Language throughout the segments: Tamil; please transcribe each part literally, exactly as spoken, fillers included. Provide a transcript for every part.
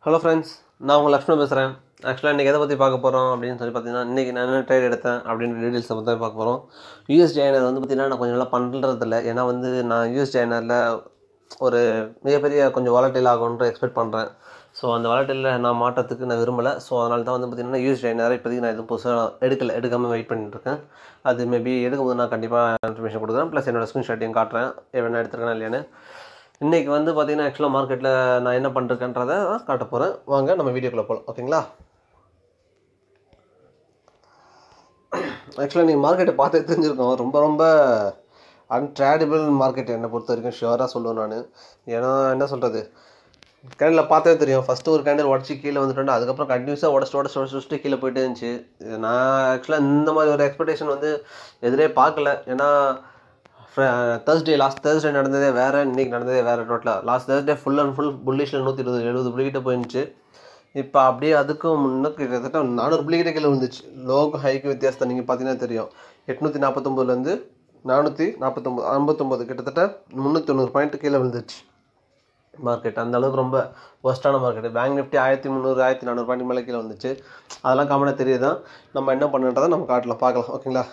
Hello friends, நான் உங்கள் லக்ஷ்மணன் பேசுகிறேன். ஆக்சுவலாக இன்றைக்கி எதை பற்றி பார்க்க போகிறோம் அப்படின்னு சொல்லி பார்த்தீங்கன்னா, இன்றைக்கி நான் என்ன ட்ரேட் எடுத்தேன் அப்படின்னு டீட்டெயில்ஸை பற்றி பார்க்க போகிறோம். யூஎஸ்டி ஐஎன்ஆர் வந்து பார்த்திங்கன்னா நான் கொஞ்சம் நல்லா பண்ணுறதில்ல. ஏன்னா வந்து நான் யூஎஸ்டி ஐஎன்ஆரில் ஒரு மிகப்பெரிய கொஞ்சம் வாலட்டைல் ஆகும்ன்ற எக்ஸ்பெக்ட் பண்ணுறேன். ஸோ அந்த வாலட்டைலில் நான் மாற்றத்துக்கு நான் விரும்பலை. ஸோ அதனால தான் வந்து பார்த்திங்கன்னா யூஎஸ்டி ஐஎன்ஆர் இப்போதைக்கு நான் எதுவும் புதுசாக எடுக்கலை எடுக்காமல் வெயிட் பண்ணிட்டுருக்கேன். அது மேபி எடுக்கும்போது நான் கண்டிப்பாக இன்ஃபர்மேஷன் கொடுக்குறேன். ப்ளஸ் என்னோடய ஸ்க்ரீன்ஷாட்டையும் காட்டுறேன் என்ன எடுத்துருக்கேன் இல்லையான்னு. இன்றைக்கி வந்து பார்த்திங்கன்னா ஆக்சுவலாக மார்க்கெட்டில் நான் என்ன பண்ணுறேன்றதை காட்ட போகிறேன். வாங்க நம்ம வீடியோக்குள்ளே போகலாம். ஓகேங்களா? ஆக்சுவலாக நீங்கள் மார்க்கெட்டை பார்த்து தெரிஞ்சிருக்கோம். ரொம்ப ரொம்ப அன்ட்ரேடபிள் மார்க்கெட் என்னை பொறுத்த வரைக்கும் ஷுவராக சொல்லுவேன் நான். ஏன்னா என்ன சொல்கிறது, கேண்டில் பார்த்தே தெரியும். ஃபஸ்ட்டு ஒரு கேண்டில் உடச்சி கீழே வந்துட்டோம். அதுக்கப்புறம் கண்டினியூஸாக உடச்சிட்டு உடச்சி உடச்சி உடச்சிட்டு கீழே போயிட்டே இருந்துச்சு. நான் ஆக்சுவலாக இந்த மாதிரி ஒரு எக்ஸ்பெக்டேஷன் வந்து எதிரே பார்க்கல. ஏன்னா தேர்ஸ்டே லாஸ்ட் தேர்ஸ்டே நடந்ததே வேறு, இன்றைக்கி நடந்ததே வேறு. டோட்டலாக last Thursday full and full புல்லிஷில் நூற்றி இருபது எழுபது புள்ளிக்கிட்ட போயிருந்துச்சு. இப்போ அப்படியே அதுக்கும் முன்னுக்கு கிட்டத்தட்ட நானூறு புள்ளிக்கிட்ட கீழே வந்துச்சு. லோக்கு ஹைக்கு வித்தியாசத்தை நீங்கள் பார்த்தீங்கன்னா தெரியும். எட்நூற்றி நாற்பத்தொம்போதுலேருந்து நானூற்றி நாற்பத்தொம்பது ஐம்பத்தொம்போது கிட்டத்தட்ட முந்நூற்றி தொண்ணூறு பாயிண்ட் கீழே விழுந்துச்சு மார்க்கெட். அந்த அளவுக்கு ரொம்ப ஒஸ்ட்டான மார்க்கெட். பேங்க் நிஃப்டி ஆயிரத்தி முந்நூறு ஆயிரத்தி நானூறு பாயிண்ட் மேலே கீழே வந்துச்சு. அதெல்லாம் காமனாக தெரியுதான். நம்ம என்ன பண்ணுன்றதை நம்ம காட்டலாம் பார்க்கலாம். ஓகேங்களா?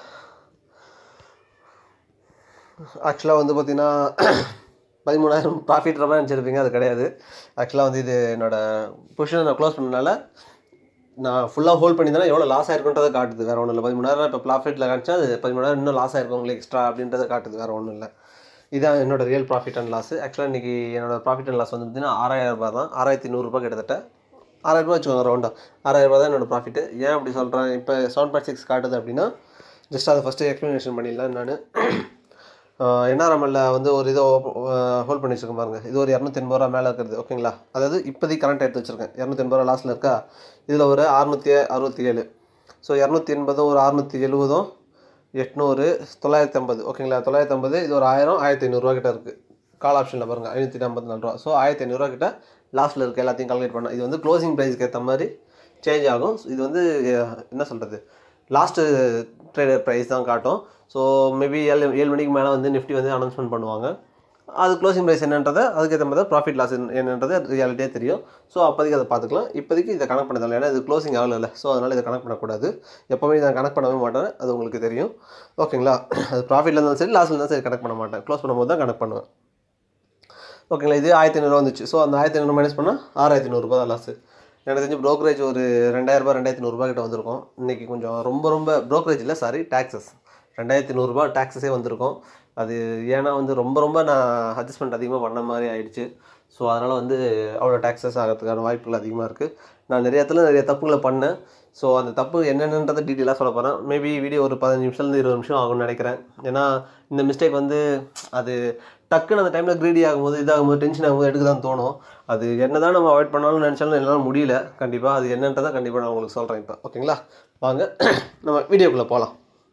ஆக்சுவலாக வந்து பார்த்திங்கன்னா பதிமூணாயிரம் ப்ராஃபிட் ரொம்ப நினச்சிருப்பீங்க. அது கிடையாது. ஆக்சுவலாக வந்து இது என்னோடய பொசிஷனை நான் க்ளோஸ் பண்ணனால நான் ஃபுல்லாக ஹோல்ட் பண்ணி தானே எவ்வளோ லாஸ் ஆயிருக்குன்றதை காட்டுது. வேறு ஒன்றும் இல்லை. பதிமூணாயிரம் இப்போ ப்ராஃபிட்டில் காமிச்சா அது பதிமூணாயிரம் இன்னும் லாஸ் ஆயிருக்கும் உங்களுக்கு எக்ஸ்ட்ரா அப்படின்றத காட்டுது. வேறு ஒன்றும் இல்லை. இதுதான் என்னோட ரியல் ப்ராஃபிட் அண்ட் லாஸ். ஆக்சுவலாக இன்றைக்கி என்னோடய ப்ராஃபிட் அண்ட் லாஸ் வந்து பார்த்திங்கன்னா ஆறாயிரம் ரூபாய் தான். ஆறாயிரத்தி நூறுரூபா கிட்டத்தட்ட ஆறாயிரம் ரூபா வச்சுக்கோங்க ரவுண்டாக. ஆறாயிரம் ரூபா தான் என்னோடய ப்ராஃபிட்டு. ஏன் அப்படி சொல்கிறேன், இப்போ செவன் பாயிண்ட் சிக்ஸ் காட்டுது அப்படின்னா ஜஸ்ட் அதை ஃபஸ்ட்டு எக்ஸ்ப்ளனேஷன் பண்ணிடலாம். நான் என்ஆர்எம்எல்ல வந்து ஒரு இதை ஹோல்ட் பண்ணி வச்சுருக்கேன் பாருங்கள். இது ஒரு இரநூத்தி எண்பது ரூபா மேலே இருக்கிறது. ஓகேங்களா? அதாவது இப்போதைக்கு கரண்ட் எடுத்து வச்சுருக்கேன். இரநூத்தி எண்பது ரூபா லாஸ்ட்டில் இருக்கா. இதில் ஒரு அறுநூற்றி அறுபத்தி ஏழு ஸோ இரநூத்தி எண்பதும் ஒரு அறுநூற்றி எழுபதும் எட்நூறு தொள்ளாயிரத்தி ஐம்பது ஓகேங்களா? தொள்ளாயிரத்தி ஐம்பது இது ஒரு ஆயிரம் ஆயிரத்தி ஐநூறுரூவா கிட்ட இருக்குது. கால் ஆப்ஷனில் பாருங்கள் ஐநூற்றி ஐம்பத்தி நாலு ரூபா. ஸோ ஆயிரத்தி ஐநூறுரூவா கிட்ட லாஸ்ட்டில் இருக்குது. எல்லாத்தையும் கால்குலேட் பண்ணால் இது வந்து க்ளோசிங் ப்ரைஸ்க்கு ஏற்ற மாதிரி சேஞ்ச் ஆகும். இது வந்து என்ன சொல்கிறது, லாஸ்ட்டு ட்ரேடர் ப்ரைஸ் தான் காட்டும். ஸோ மேபி ஏழு ஏழு மணிக்கு மேலே வந்து நிஃப்டி வந்து அனௌன்ஸ்மெண்ட் பண்ணுவாங்க. அது க்ளோசிங் ப்ரைஸ் என்னன்றதை அதுக்கேற்ற மாதிரி தான் ப்ராஃபிட் லாஸ் என்னன்றது ரியாலிட்டியாக தெரியும். ஸோ அப்போதைக்கு அதை பார்த்துக்கலாம். இப்போதைக்கு இதை கனெக்ட் பண்ணதில்லை. ஏன்னா இது க்ளோசிங் ஆகலை இல்லை. ஸோ அதனால் இதை கனெக்ட் பண்ணக்கூடாது. எப்போவுமே இதை கனெக்ட் பண்ணவே மாட்டேன். அது உங்களுக்கு தெரியும். ஓகேங்களா? அது ப்ராஃபிட்டில் இருந்தாலும் சரி லாஸில் இருந்தாலும் சரி கனெக்ட் பண்ண மாட்டேன். க்ளோஸ் பண்ணும்போது தான் கனெக்ட் பண்ணுவேன். ஓகேங்களா? இது ஆயிரத்தி ஐநூறுவா வந்துச்சு. ஸோ அந்த ஆயிரத்தி ஐநூறு மைனஸ் பண்ணால் ஆறாயிரத்தி நூறுரூபா தான் லாஸு. எனக்கு தெரிஞ்சு ப்ரோக்கரேஜ் ஒரு ரெண்டாயிரரூபா ரெண்டாயிரத்தி நூறுரூபா கிட்ட வந்திருக்கும். இன்றைக்கி கொஞ்சம் ரொம்ப ரொம்ப ப்ரோக்கரேஜ் இல்லை சாரி டாக்ஸஸ் ரெண்டாயிரத்தி நூறுரூபா டாக்ஸஸே வந்திருக்கும். அது ஏன்னா வந்து ரொம்ப ரொம்ப நான் அட்ஜஸ்ட்மெண்ட் அதிகமாக பண்ண மாதிரி ஆயிடுச்சு. ஸோ அதனால் வந்து அவ்வளோ டாக்ஸஸ் ஆகிறதுக்கான வாய்ப்புகள் அதிகமாக இருக்குது. நான் நிறைய இடத்துல நிறைய தப்புகளை பண்ணேன். ஸோ அந்த தப்பு என்னென்னன்றதை டீட்டெயிலாக சொல்ல போகிறேன். மேபி வீடியோ ஒரு பதினஞ்சு நிமிஷத்துலேருந்து இருபது நிமிஷம் ஆகும்னு நினைக்கிறேன். ஏன்னா இந்த மிஸ்டேக் வந்து அது டக்குன்னு அந்த டைமில் க்ரீடி ஆகும்போது இதாகும்போது டென்ஷன் ஆகும்போது எடுக்க தான் தோணும். அது என்ன தான் நம்ம அவாய்ட் பண்ணாலும் நினச்சாலும் என்னால் முடியல. கண்டிப்பாக அது என்னன்றதை கண்டிப்பாக நான் உங்களுக்கு சொல்கிறேன் இப்போ. ஓகேங்களா? வாங்க நம்ம வீடியோக்குள்ளே போகலாம்.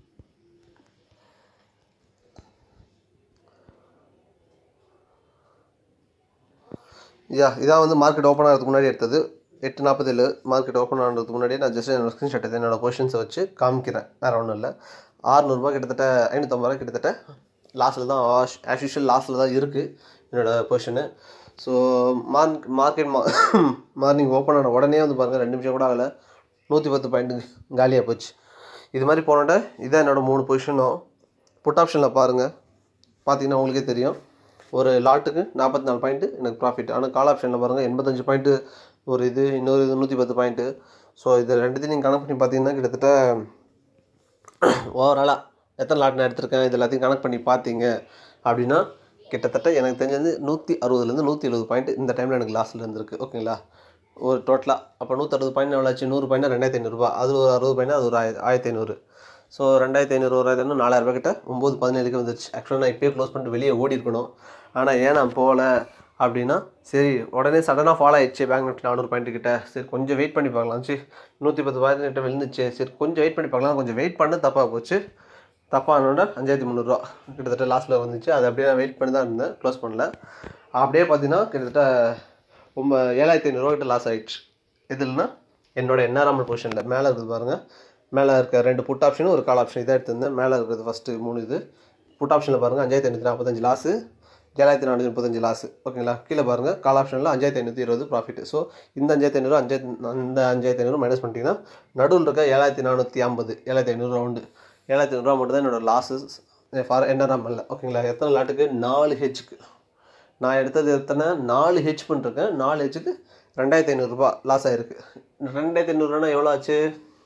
யா இதான் வந்து மார்க்கெட் ஓப்பன் ஆகிறதுக்கு முன்னாடி எடுத்தது. எட்டு நாற்பத்தேழு மார்க்கெட் ஓப்பன் ஆகிறதுக்கு முன்னாடியே நான் ஜஸ்ட் என்னோட ஸ்க்ரீன்ஷாட் எடுத்து என்னோடய பொசிஷன்ஸை வச்சு காமிக்கிறேன். வேறு ஒன்றும் இல்லை. ஆறுநூறுபா கிட்டத்தட்ட ஐநூற்றம்பது ரூபா கிட்டத்தட்ட லாஸ்ட்டில் தான் ஆஸ் யூஷுவல் லாஸ்ட்டில் தான் இருக்குது என்னோடய பொசிஷனு. ஸோ மார்க் மார்க்கெட் மா மார்னிங் ஓப்பன் ஆன உடனே வந்து பாருங்கள் ரெண்டு நிமிஷம் கூட ஆகலை நூற்றி பத்து பாயிண்ட்டு காலியாக போச்சு. இது மாதிரி போனோட இதான் என்னோடய மூணு பொசிஷனும். புட் ஆப்ஷனில் பாருங்கள், பார்த்தீங்கன்னா உங்களுக்கே தெரியும். ஒரு லாட்டுக்கு நாற்பத்தி நாலு பாயிண்ட்டு எனக்கு ப்ராஃபிட். ஆனால் கால் ஆப்ஷனில் பாருங்கள் எண்பத்தஞ்சு பாயிண்ட்டு ஒரு இது, இன்னொரு இது நூற்றி பத்து பாயிண்ட்டு. ஸோ இது ரெண்டுத்தையும் நீங்கள் கனெக்ட் பண்ணி பார்த்தீங்கன்னா கிட்டத்தட்ட ஓவராலாக எத்தனை லாட் நான் எடுத்திருக்கேன் இது எல்லாத்தையும் கனெக்ட் பண்ணி பார்த்தீங்க அப்படின்னா கிட்டத்தட்ட எனக்கு தெரிஞ்சது நூற்றி அறுபதுலேருந்து நூற்றி எழுபது பாயிண்ட் இந்த டைமில் எனக்கு லாஸில் இருந்திருக்கு. ஓகேங்களா? ஒரு டோட்டலாக அப்போ நூற்றி அறுபது பாயிண்ட் எவ்வளோ ஆச்சு, நூறு பாயிண்ட் ரெண்டாயிரத்தி ஐநூறுரூபா. அது ஒரு அறுபது பாயிண்ட் அது ஒரு ஆயிர ஆயிரத்தி ஐநூறு. ஸோ ரெண்டாயிரத்தி ஐநூறு ஒரு ஆயிரத்தி நாலாயிரரூபா கிட்ட ஒம்பது பதினேழுக்கு வந்துருச்சு. ஆக்சுவலாக நான் இப்போயே க்ளோஸ் பண்ணிட்டு வெளியே ஓடி இருக்கணும். ஆனால் ஏன் நான் போகல அப்படின்னா சரி உடனே சடனாக ஃபாலோ ஆயிடுச்சு பேங்க் நிஃப்டி நானூறு பாயிண்ட் கிட்ட. சரி கொஞ்சம் வெயிட் பண்ணி பார்க்கலாம். சரி நூற்றி பத்து பாயிண்ட் கிட்ட விழுந்துச்சு. சரி கொஞ்சம் வெயிட் பண்ணி பார்க்கலாம். கொஞ்சம் வெயிட் பண்ண தப்பாக போச்சு. தப்பானோட அஞ்சாயிரத்தி முந்நூறுரூவா கிட்டத்தட்ட லாஸ்ட்டில் வந்துச்சு. அது அப்படியே நான் வெயிட் பண்ணி தான் இருந்தேன், க்ளோஸ் பண்ணல. அப்படியே பார்த்தீங்கன்னா கிட்டத்தட்ட ரொம்ப ஏழாயிரத்தி ஐநூறுரூவா கிட்ட லாஸ் ஆகிடுச்சு. எதுலன்னா என்னோடய என்ஆர்எம்எல் பொசிஷனில் மேலே இருக்குது பாருங்கள். மேலே இருக்க ரெண்டு புட் ஆப்ஷனும் ஒரு கால் ஆப்ஷன் இதாக எடுத்திருந்தேன். மேலே இருக்கிறது ஃபஸ்ட்டு மூணு இது புட் ஆப்ஷனில் பாருங்கள் அஞ்சாயிரத்தி ஐநூற்றி நாற்பத்தஞ்சு லாஸு. ஏழாயிரத்தி நானூற்றி முப்பத்தஞ்சு லாஸு ஓகேங்களா. கீழே பாருங்கள் கால் ஆப்ஷனில் அஞ்சாயிரத்தி ஐநூற்றி இருபது ப்ராஃபிட். ஸோ இந்த அஞ்சாயிரத்தி ஐநூறு அஞ்சாயிரத்தி அந்த அஞ்சாயிரத்தி ஐநூறு மைனஸ் பண்ணிட்டீங்கன்னா நடுவில் இருக்க ஏழாயிரத்தி நானூற்றி ஐம்பது ஏழாயிரத்தி ஐநூறு ரவுண்டு ஏழாயிரத்தி ஐநூறுரூவா மட்டும் தான் என்னோடய லாஸஸ் ஃபார் என்ஆர்எம்எல்ல ஓகேங்களா. எத்தனை லாட்டுக்கு நாலு ஹெச்சுக்கு நான் எடுத்தது எத்தனை நாலு ஹெச் பண்ணிருக்கேன். நாலு ஹெச்சுக்கு ரெண்டாயிரத்தி ஐநூறுரூபா லாஸ் ஆகிருக்கு. ரெண்டாயிரத்தி ஐநூறுரூவானா எவ்வளோ ஆச்சு?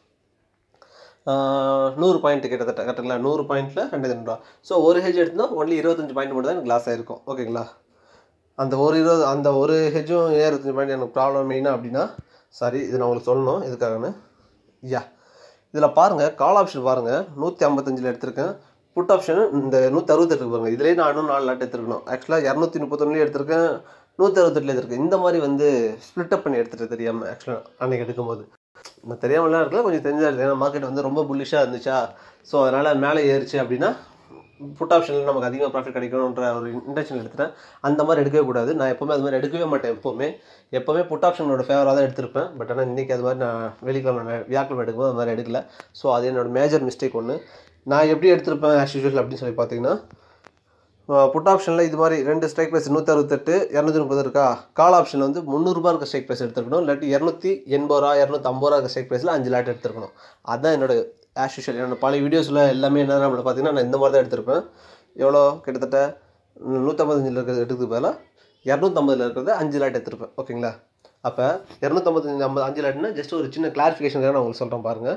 நூறு பாயிண்ட் கிட்டத்தட்ட கரெக்டுங்களா. நூறு பாயிண்ட்டில் ரெண்டாயிரத்தி ஐநூறுரூவா. ஸோ ஒரு ஹெஜ் எடுத்தால் ஒன்லி இருபத்தஞ்சு பாயிண்ட் மட்டும் தான் எனக்கு லாஸ் ஆகிருக்கும் ஓகேங்களா. அந்த ஒரு இருபது அந்த ஒரு ஹெஜ்ஜும் ஏன் இருபத்தஞ்சு பாயிண்ட் எனக்கு ப்ராப்ளம் மெயினாக அப்படின்னா சாரி இது நான் உங்களுக்கு சொல்லணும் எதுக்காகன்னு. யா இதில் பாருங்கள் கால் ஆப்ஷன் பாருங்கள் நூற்றி ஐம்பத்தஞ்சில் எடுத்திருக்கேன். புட் ஆப்ஷன் இந்த நூற்றி அறுபத்தெட்டுக்கு பாருங்கள். இதிலே நான் இன்னும் நாலு லாட் எடுத்துருக்கணும். ஆக்சுவலாக இரநூத்தி முப்பத்தொன்னுலேயே எடுத்திருக்கேன். நூற்றி அறுபத்தெட்டில் எடுத்திருக்கேன். இந்த மாதிரி வந்து ஸ்ப்ளிட்டப் பண்ணி எடுத்துகிட்டு தெரியாமல் ஆக்சுவலாக அன்றைக்கி எடுக்கும்போது நான் தெரியாமலாம் இருக்கல கொஞ்சம் தெரிஞ்சா இருக்குது. ஏன்னா மார்க்கெட் வந்து ரொம்ப புல்லிஷாக இருந்துச்சா. ஸோ அதனால் மேலே ஏறிச்சு அப்படின்னா புட் ஆப்ஷனில் நமக்கு அதிகமாக ப்ராஃபிட் கிடைக்கணுன்ற ஒரு இன்டென்ஷன் எடுத்துட்டேன். அந்த மாதிரி எடுக்கவே கூடாது. நான் எப்போவுமே அது மாதிரி எடுக்கவே மாட்டேன். எப்போவுமே எப்போவுமே புட் ஆப்ஷனோட ஃபேவராக தான் எடுத்திருப்பேன். பட் ஆனால் இன்றைக்கி அது மாதிரி நான் வெள்ளிக்கிழமை வியாக்கிழமை எடுக்கும்போது அது மாதிரி எடுக்கல. ஸோ அது என்னோடய மேஜர் மிஸ்டேக் ஒன்று. நான் எப்படி எடுத்திருப்பேன் ஆஸ் யூஷுவல் அப்படின்னு சொல்லி பார்த்தீங்கன்னா புட் ஆப்ஷனில் இது மாதிரி ரெண்டு ஸ்ட்ரைக் ப்ரைஸ் நூற்றி அறுபத்தெட்டு இரநூத்தி முப்பது இருக்கா. கால் ஆப்ஷனில் வந்து முந்நூறுரூபா இருக்க ஸ்ட்ரைக் ப்ரைஸ் எடுத்துருக்கணும். இல்லாட்டி இரநூத்தி எண்பது ரூபா இரநூத்தி ஐம்பது ரூபா இருக்க ஸ்ட்ரைக் ப்ரைஸில் அஞ்சு லாட் எடுத்துருக்கணும். அதுதான் என்னோட ஆஸ் யூஷுவல். என்னோட பழைய வீடியோஸில் எல்லாமே என்ன நம்மளை பார்த்தீங்கன்னா நான் இந்த மாதிரி தான் எடுத்திருப்பேன். எவ்வளோ கிட்டத்தட்ட நூற்றம்பத்தஞ்சில் இருக்கிறது எடுக்கிறதுக்கு பதிலாக இரநூத்தம்பதில் இருக்கிறத அஞ்சு லாட் எடுத்துருப்பேன் ஓகேங்களா. அப்போ இரநூத்தம்பத்தஞ்சு ஐம்பது அஞ்சு லாட்னா ஜஸ்ட் ஒரு சின்ன கிளாரிஃபிகேஷனுக்காக நான் உங்களுக்கு சொல்கிறேன் பாருங்கள்.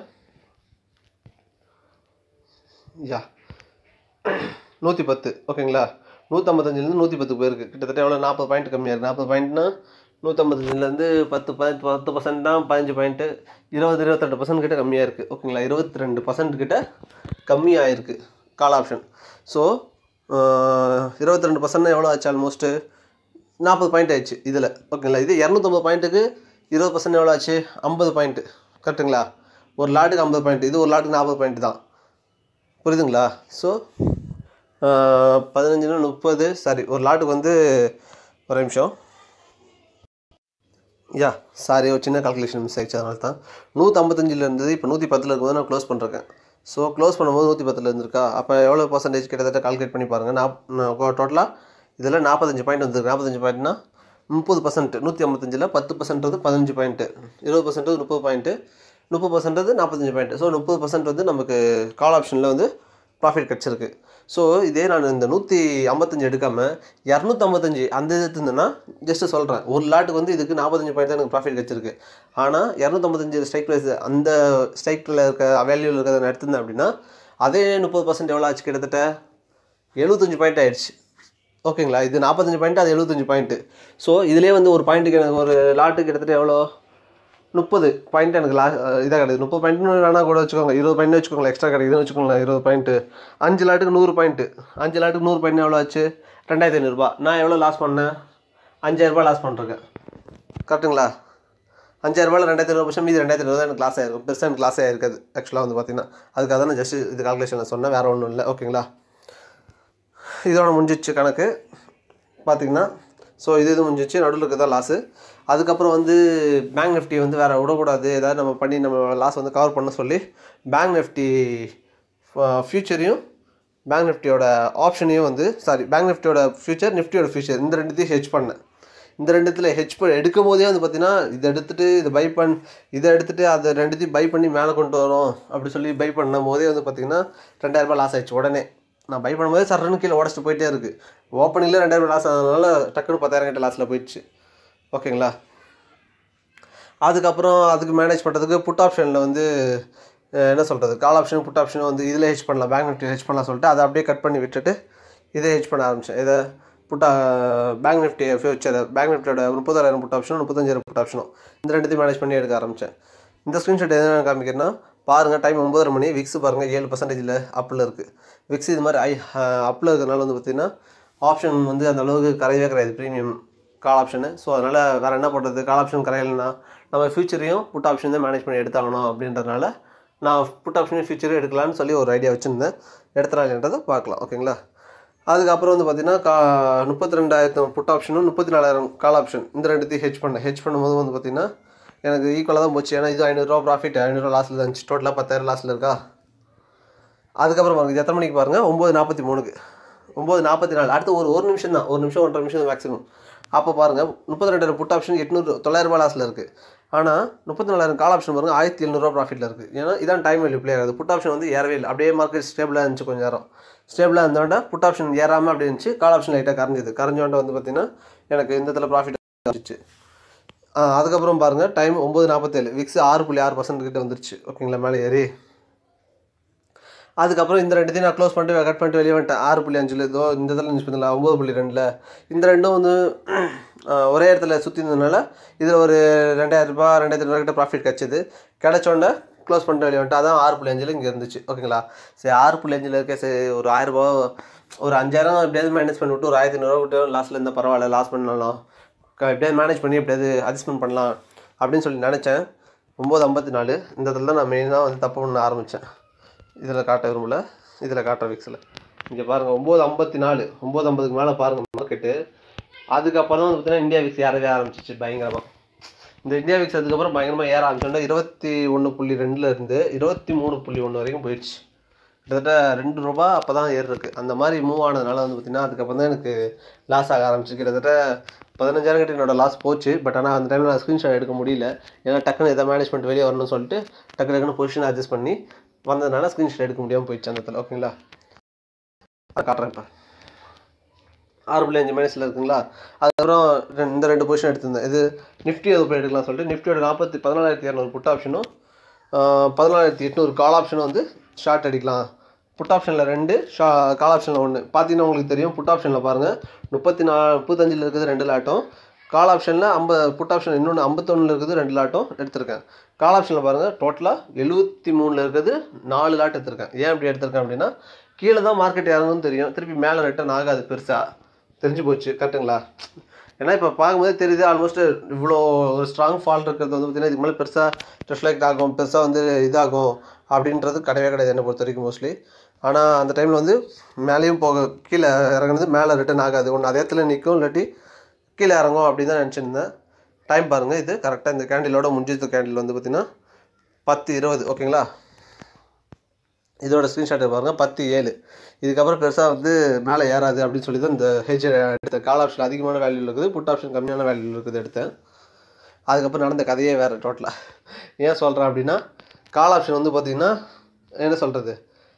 யா நூற்றி பத்து ஓகேங்களா. நூற்றம்பத்தஞ்சிலேருந்து நூற்றி பத்து போயிருக்கு. கிட்டத்தட்ட எவ்வளோ நாற்பது பாயிண்ட் கம்மியாக இருக்குது. நாற்பது பாயிண்ட்னா நூற்றம்பத்தஞ்சிலேருந்து பத்து பதினெட்டு பத்து பர்சன்ட் தான் பதினஞ்சு பாயிண்ட்டு இருபது இருபத்தெட்டு பர்சன்ட் கிட்ட கம்மியாக இருக்குது ஓகேங்களா. இருபத்தி ரெண்டு பர்சன்ட் கிட்ட கம்மியாக இருக்குது கால் ஆப்ஷன். ஸோ இருபத்தி ரெண்டு பர்சன்ட் எவ்வளோ ஆச்சு? ஆல்மோஸ்ட்டு நாற்பது பாயிண்ட் ஆயிடுச்சு இதில் ஓகேங்களா. இது இரநூத்தம்பது பாயிண்ட்டுக்கு இருபது பர்சன்ட் எவ்வளோ ஆச்சு? ஐம்பது பாயிண்ட்டு கரெக்டுங்களா. ஒரு லாட்டுக்கு ஐம்பது பாயிண்ட், இது ஒரு லாட்டுக்கு நாற்பது பாயிண்ட் தான். புரியுதுங்களா? ஸோ பதினஞ்சுனா முப்பது சாரி ஒரு லாட்டுக்கு வந்து ஒரு நிமிஷம் யா சாரி ஒரு சின்ன கால்குலேஷன் மிஸ் ஆகிடுச்சு. அதனால தான் நூற்றி ஐம்பத்தஞ்சில் இருந்தது இப்போ நூற்றி பத்தில் இருக்கும்போது நான் க்ளோஸ் பண்ணுறேன். ஸோ க்ளோஸ் பண்ணும்போது நூற்றி பத்தில் இருந்திருக்கா. அப்போ எவ்வளோ பர்சன்டேஜ் கிட்டத்தட்ட கால்குலேட் பண்ணி பாருங்கள். நான் டோட்டலாக இதில் நாற்பத்தஞ்சு பாயிண்ட் வந்துருக்கு. நாற்பத்தஞ்சு பாயிண்ட்னா முப்பது பர்சன்ட் நூற்றி ஐம்பத்தஞ்சில் பத்து பர்சன்ட் பதினஞ்சு பாயிண்ட்டு இருபது பர்சன்ட் முப்பது பாயிண்ட்டு முப்பது பர்சன்ட் நாற்பத்தஞ்சு பாயிண்ட்டு. ஸோ முப்பது பர்சன்ட் வந்து நமக்கு கால் ஆப்ஷனில் வந்து ப்ராஃபிட் கிடச்சிருக்கு. ஸோ இதே நான் இந்த நூற்றி ஐம்பத்தஞ்சு எடுக்காமல் இரநூத்தம்பத்தஞ்சு அந்த இது எடுத்துருந்தேன்னா ஜஸ்ட்டு சொல்கிறேன் ஒரு லாட்டுக்கு வந்து இதுக்கு நாற்பத்தஞ்சு பாயிண்ட் தான் எனக்கு ப்ராஃபிட் கிடச்சிருக்கு. ஆனால் இரநூத்தம்பத்தஞ்சு ஸ்ட்ரைக் ப்ரைஸ் அந்த ஸ்ட்ரைக்கில் இருக்க வேல்யூவில் இருக்கிறத நான் எடுத்திருந்தேன் அப்படின்னா அதே முப்பது பர்சன்ட் எவ்வளோ ஆச்சு? கிட்டத்தட்ட எழுபத்தஞ்சு பாயிண்ட் ஆயிடுச்சு ஓகேங்களா. இது நாற்பத்தஞ்சு பாயிண்ட்டு அது எழுபத்தஞ்சு பாயிண்ட்டு. ஸோ இதிலே வந்து ஒரு பாயிண்ட்டுக்கு எனக்கு ஒரு லாட்டு கிட்டத்தட்ட எவ்வளோ முப்பது பாயிண்ட் எனக்கு லா இதாக கிடையாது. முப்பது பாயிண்ட்னு வேணால் கூட வச்சுக்கோங்க. இருபது பாயிண்ட் வச்சுக்கோங்களேன். எக்ஸ்ட்ரா கிடைக்குதுன்னு வச்சுக்கோங்களேன். இருபது பாயிண்ட்டு அஞ்சு லாட்டுக்கு நூறு பாயிண்ட்டு அஞ்சு லாட்டுக்கு நூறு பாயிண்ட் எவ்வளோ ஆச்சு? ரெண்டாயிரத்தி ஐநூறுரூபா. நான் எவ்வளோ லாஸ் பண்ணேன்? அஞ்சாயிரரூபா லாஸ் பண்ணிருக்கேன் கரெக்டுங்களா. அஞ்சாயிரரூபாவில் ரெண்டாயிரத்தி ஐநூறு பர்சன்ட் மீது ரெண்டாயிரத்தி ஐநூறு தான் எனக்கு லாஸ் ஆகிருக்கும். பெருசாக எனக்கு லாஸ் ஆகிருக்காது ஆக்சுவலாக வந்து பார்த்தீங்கன்னா. அதுக்காக தான் நான் ஜஸ்ட் இது கால்குலேஷனில் சொன்னேன், வேறு ஒன்றும் இல்லை ஓகேங்களா. இதோட முடிஞ்சிச்சு கணக்கு பார்த்தீங்கன்னா. ஸோ இது இது முடிஞ்சிச்சு. நடுவில் இருக்கிறதா லாஸு. அதுக்கப்புறம் வந்து பேங்க் நிஃப்டி வந்து வேறு விடக்கூடாது, ஏதாவது நம்ம பண்ணி நம்ம லாஸ் வந்து கவர் பண்ண சொல்லி பேங்க் நிஃப்டி ஃபியூச்சரையும் பேங்க் நிஃப்டியோட ஆப்ஷனையும் வந்து சாரி பேங்க் நிஃப்டியோட ஃபியூச்சர் நிஃப்டியோட ஃபியூச்சர் இந்த ரெண்டுத்தையும் ஹெட்ஜ் பண்ணேன். இந்த ரெண்டுத்தில் ஹெட்ஜ் பண்ணி எடுக்கும் போதே வந்து பார்த்தீங்கன்னா இதை எடுத்துகிட்டு இதை பை பண் இதை எடுத்துகிட்டு அதை ரெண்டுத்தையும் பை பண்ணி மேலே கொண்டு வரோம் அப்படி சொல்லி பை பண்ணும் போதே வந்து பார்த்திங்கன்னா ரெண்டாயிரரூபா லாஸ் ஆகிடுச்சு. உடனே நான் பை பண்ணும்போதே சர்றன்னு கீழே உடச்சிட்டு போயிட்டே இருக்குது. ஓப்பனிங்கில் ரெண்டாயிரரூபா லாஸ் ஆனதுனால டக்குனு பத்தாயிரம் கிட்ட லாஸில் போயிடுச்சு ஓகேங்களா. அதுக்கப்புறம் அதுக்கு மேனேஜ் பண்ணுறதுக்கு புட் ஆப்ஷனில் வந்து என்ன சொல்கிறது கால் ஆப்ஷன் புட் ஆப்ஷனும் வந்து இதில் ஹெட்ஜ் பண்ணலாம், பேங்க் நிஃப்டி ஹெட்ஜ் பண்ணலாம் சொல்லிட்டு அதை அப்படியே கட் பண்ணி விட்டுட்டு இதை ஹெட்ஜ் பண்ண ஆரம்பித்தேன். இதை புட்டா பேங்க் நிஃப்டி ஃபியூச்சர் பேங்க் நிஃப்டியோட முப்பதாயிரம் புட் ஆப்ஷனும் முப்பத்தஞ்சாயிரம் புட் ஆப்ஷனும் இந்த ரெண்டுத்தையும் மேனேஜ் பண்ணி எடுக்க ஆரம்பித்தேன். இந்த ஸ்க்ரீன்ஷாட் எதுனா காமிக்கிறேன்னா பாருங்கள், டைம் ஒம்பதரை மணி. விக்ஸ் பாருங்கள் ஏழு பர்சன்டேஜில் அப்பில் இருக்குது. விக்ஸ் இது மாதிரி ஐ அப்பில் இருக்கிறதுனால வந்து பார்த்திங்கன்னா ஆப்ஷன் வந்து அந்த அளவுக்கு கரையவே கிடையாது ப்ரீமியம் கால் ஆப்ஷனு. ஸோ அதனால் வேறு என்ன பண்ணுறது, கால் ஆப்ஷன் கரையலைன்னா நம்ம ஃபியூச்சரையும் புட் ஆப்ஷன் தான் மேனேஜ் பண்ணி எடுத்தாகணும் அப்படின்றதுனால நான் புட் ஆப்ஷனையும் ஃபியூச்சரையும் எடுக்கலான்னு சொல்லி ஒரு ஐடியா வச்சுருந்தேன். எடுத்துறாங்கன்றதை பார்க்கலாம் ஓகேங்களா. அதுக்கப்புறம் வந்து பார்த்திங்கன்னா கா முப்பத்தி ரெண்டாயிரத்து புட் ஆப்ஷனும் முப்பத்தி நாலாயிரம் கால் ஆப்ஷன் இந்த ரெண்டுத்தையும் ஹெட்ஜ் பண்ணேன். ஹெட்ஜ் பண்ணும்போது வந்து பார்த்திங்கன்னா எனக்கு ஈக்குவலாக தான் போச்சு. ஏன்னா இது ஐநூறுரூவா ப்ராஃபிட் ஐநூறுரூவா லாஸில் தான் இருந்துச்சு. டோட்டலாக பத்தாயிரம் லாஸில் இருக்கா. அதுக்கப்புறம் பாருங்கள் இது எத்தனை மணிக்கு பாருங்கள், ஒம்பது நாற்பத்தி மூணுக்கு ஒம்பது நாற்பத்தி நாலு அடுத்து ஒரு ஒரு நிமிஷம் தான், ஒரு நிமிஷம் ஒன்றரை நிமிஷம் மேக்ஸிமம். அப்போ பாருங்கள் முப்பத்தி ரெண்டாயிரம் புட் ஆப்ஷன் எட்நூறு தொள்ளாயிரரூபா லாஸில் இருக்குது. ஆனால் முப்பத்தி நாலாயிரம் கால் ஆப்ஷன் பாருங்கள் ஆயிரத்தி எழுநூறுவா ப்ராஃபிட்டில் இருக்குது. ஏன்னா இதான் டைம் வேல்யூ பிளே ஆகுது. புட் ஆப்ஷன் வந்து ஏறவே இல்லை, அப்படியே மார்க்கெட் ஸ்டேபிளாக இருந்துச்சு. கொஞ்சம் நேரம் ஸ்டேபிளாக இருந்தோட புட் ஆப்ஷன் ஏறாமல் அப்படி இருந்துச்சு. கால் ஆப்ஷன் லைட்டாக கரைஞ்சிது. கரைஞ்சோண்ட வந்து பார்த்திங்கன்னா எனக்கு இந்த இடத்துல ப்ராஃபிட் வந்துச்சு. அதுக்கப்புறம் பாருங்கள் டைம் ஒம்பது நாற்பத்தேழு விக்ஸ் ஆறு புள்ளி ஆறு பர்சன்ட் கிட்ட வந்துருச்சு. ஓகேங்களா, மேலே ஏறி அதுக்கப்புறம் இந்த ரெண்டுத்தையும் நான் க்ளோஸ் பண்ணிட்டு கட் பண்ணிட்டு வெளியே வந்துட்டேன். ஆறு புள்ளி அஞ்சில் இதோ இந்த இடத்துல நியூஸ் பண்ணல ஒம்பது புள்ளி ரெண்டில் இந்த ரெண்டும் வந்து ஒரே இடத்துல சுற்றி இருந்ததுனால இதில் ஒரு ரெண்டாயிரரூபா ரெண்டாயிரத்தி ஐநூறு கிட்ட ப்ராஃபிட் கிடச்சிது. கிடச்சோன்னே க்ளோஸ் பண்ணிட்டு வெளியே வந்துட்டு அதான் ஆறு புள்ளி அஞ்சில் இங்கே இருந்துச்சு. ஓகேங்களா, சரி ஆறு புள்ளி அஞ்சில் இருக்க சரி ஒரு ஆயிரரூபா ஒரு அஞ்சாயிரம் எப்படியாவது மேனேஜ் பண்ணி விட்டு ஒரு ஆயிரத்தி ஐநூறுவா விட்டு லாஸ்ட்டில் இருந்தால் பரவாயில்ல, லாஸ் பண்ணலாம், எப்படியாவது மேனேஜ் பண்ணி எப்படியாவது அட்ஜஸ்ட்மெண்ட் பண்ணலாம் அப்படின்னு சொல்லி நினச்சேன். ஒம்பது ஐம்பத்தி நாலு இந்த இடத்துல தான் நான் மெயினாக வந்து தப்பு பண்ண ஆரம்பித்தேன். இதில் காட்ட விரும்பல, இதில் காட்டுற விக்ஸில் இங்கே பாருங்கள் ஒம்பது ஐம்பத்தி நாலு ஒம்பது ஐம்பதுக்கு மேலே பாருங்கள் மார்க்கெட்டு. அதுக்கப்புறம் வந்து பார்த்தீங்கன்னா இந்தியா விக்ஸ் ஏறவே ஆரம்பிச்சிச்சு பயங்கரமாக. இந்த இந்தியா விக்ஸ் அதுக்கப்புறம் பயங்கரமாக ஏற ஆரம்பிச்சோன்னா இருபத்தி ஒன்று புள்ளி ரெண்டில் இருந்து இருபத்தி மூணு புள்ளி ஒன்று வரைக்கும் போயிடுச்சு. கிட்டத்தட்ட ரெண்டு ரூபா அப்போ தான் ஏறு இருக்குது. அந்த மாதிரி மூவ் ஆனதுனால வந்து பார்த்திங்கன்னா அதுக்கப்புறம் தான் எனக்கு லாஸ் ஆக ஆரம்பிச்சு. கிட்டத்தட்ட பதினஞ்சாயிரம் கிட்ட என்னோட லாஸ் போச்சு. பட் ஆனால் அந்த டைமில் நான் ஸ்க்ரீன்ஷாட் எடுக்க முடியல. ஏன்னா டக்குன்னு எதை மேனேஜ் பண்ணிட்டு வெளியே வரணும்னு சொல்லிட்டு டக்கு டக்குன்னு பொசிஷன் அட்ஜஸ்ட் பண்ணி வந்ததுனால ஸ்க்ரீன்ஷாட் எடுக்க முடியாமல் போயிடுச்சு அந்த இடத்துல. ஓகேங்களா, அதை காட்டுறேன். இப்போ ஆறு புள்ளி அஞ்சு மைனஸில் இருக்குங்களா. அதுக்கப்புறம் இந்த ரெண்டு பொசிஷன் எடுத்திருந்தேன். இது நிஃப்டி அது போய் எடுக்கலாம் சொல்லிட்டு நிஃப்டியோட நாற்பத்தி பதினாலாயிரத்தி இரநூறு புட் ஆப்ஷனும் பதினாலாயிரத்தி எட்நூறு கால் ஆப்ஷனும் வந்து ஷார்ட் அடிக்கலாம். புட் ஆப்ஷனில் ரெண்டு ஷா கால் ஆப்ஷனில் ஒன்று. பார்த்தீங்கன்னா உங்களுக்கு தெரியும் புட் ஆப்ஷனில் பாருங்கள் முப்பத்தி நா முப்பத்தஞ்சில் இருக்குது ரெண்டு லாட்டும். கால் ஆப்ஷனில் ஐம்பது புட் ஆப்ஷன் இன்னொன்று ஐம்பத்தொன்னில் இருக்குது ரெண்டு லாட்டும் எடுத்திருக்கேன். கால் ஆப்ஷனில் பாருங்கள் டோட்டலாக எழுபத்தி மூணில் இருக்குது நாலு லாட் எடுத்திருக்கேன். ஏன் இப்படி எடுத்திருக்கேன் அப்படின்னா கீழே தான் மார்க்கெட் இறங்குன்னு தெரியும், திருப்பி மேலே ரிட்டர்ன் ஆகாது, பெருசாக தெரிஞ்சு போச்சு. கரெக்டுங்களா? ஏன்னா இப்போ பார்க்கும்போதே தெரியுது ஆல்மோஸ்ட் இவ்வளோ ஒரு ஸ்ட்ராங் ஃபால் இருக்கிறது வந்து பார்த்திங்கன்னா இதுக்கு மேலே பெருசாக ரிஃப்ளெக்ட் ஆகும், பெருசாக வந்து இதாகும் அப்படின்றது கிடையவே கிடையாது என்னை பொறுத்த வரைக்கும் மோஸ்ட்லி. ஆனால் அந்த டைமில் வந்து மேலேயும் போக கீழே இறங்குனது மேலே ரிட்டர்ன் ஆகாது, ஒன்று அதே இடத்துல நிற்கும் இல்லாட்டி கீழே இறங்கும் அப்படின்னு தான் நினச்சிருந்தேன். டைம் பாருங்கள், இது கரெக்டாக இந்த கேண்டிலோட முடிஞ்சது. கேண்டில் வந்து பார்த்திங்கன்னா பத்து இருபது. ஓகேங்களா, இதோட ஸ்க்ரீன்ஷாட்டை பாருங்கள் பத்து ஏழு. இதுக்கப்புறம் பெருசாக வந்து மேலே ஏறாது அப்படின்னு சொல்லி தான் இந்த ஹெஜ் எடுத்த கால் ஆப்ஷன் அதிகமான வேல்யூவில் இருக்குது, புட் ஆப்ஷன் கம்மியான வேல்யூவில் இருக்குது எடுத்தேன். அதுக்கப்புறம் நடந்த கதையே வேறு டோட்டலாக. ஏன் சொல்கிறேன் அப்படின்னா கால் ஆப்ஷன் வந்து பார்த்திங்கன்னா என்ன சொல்கிறது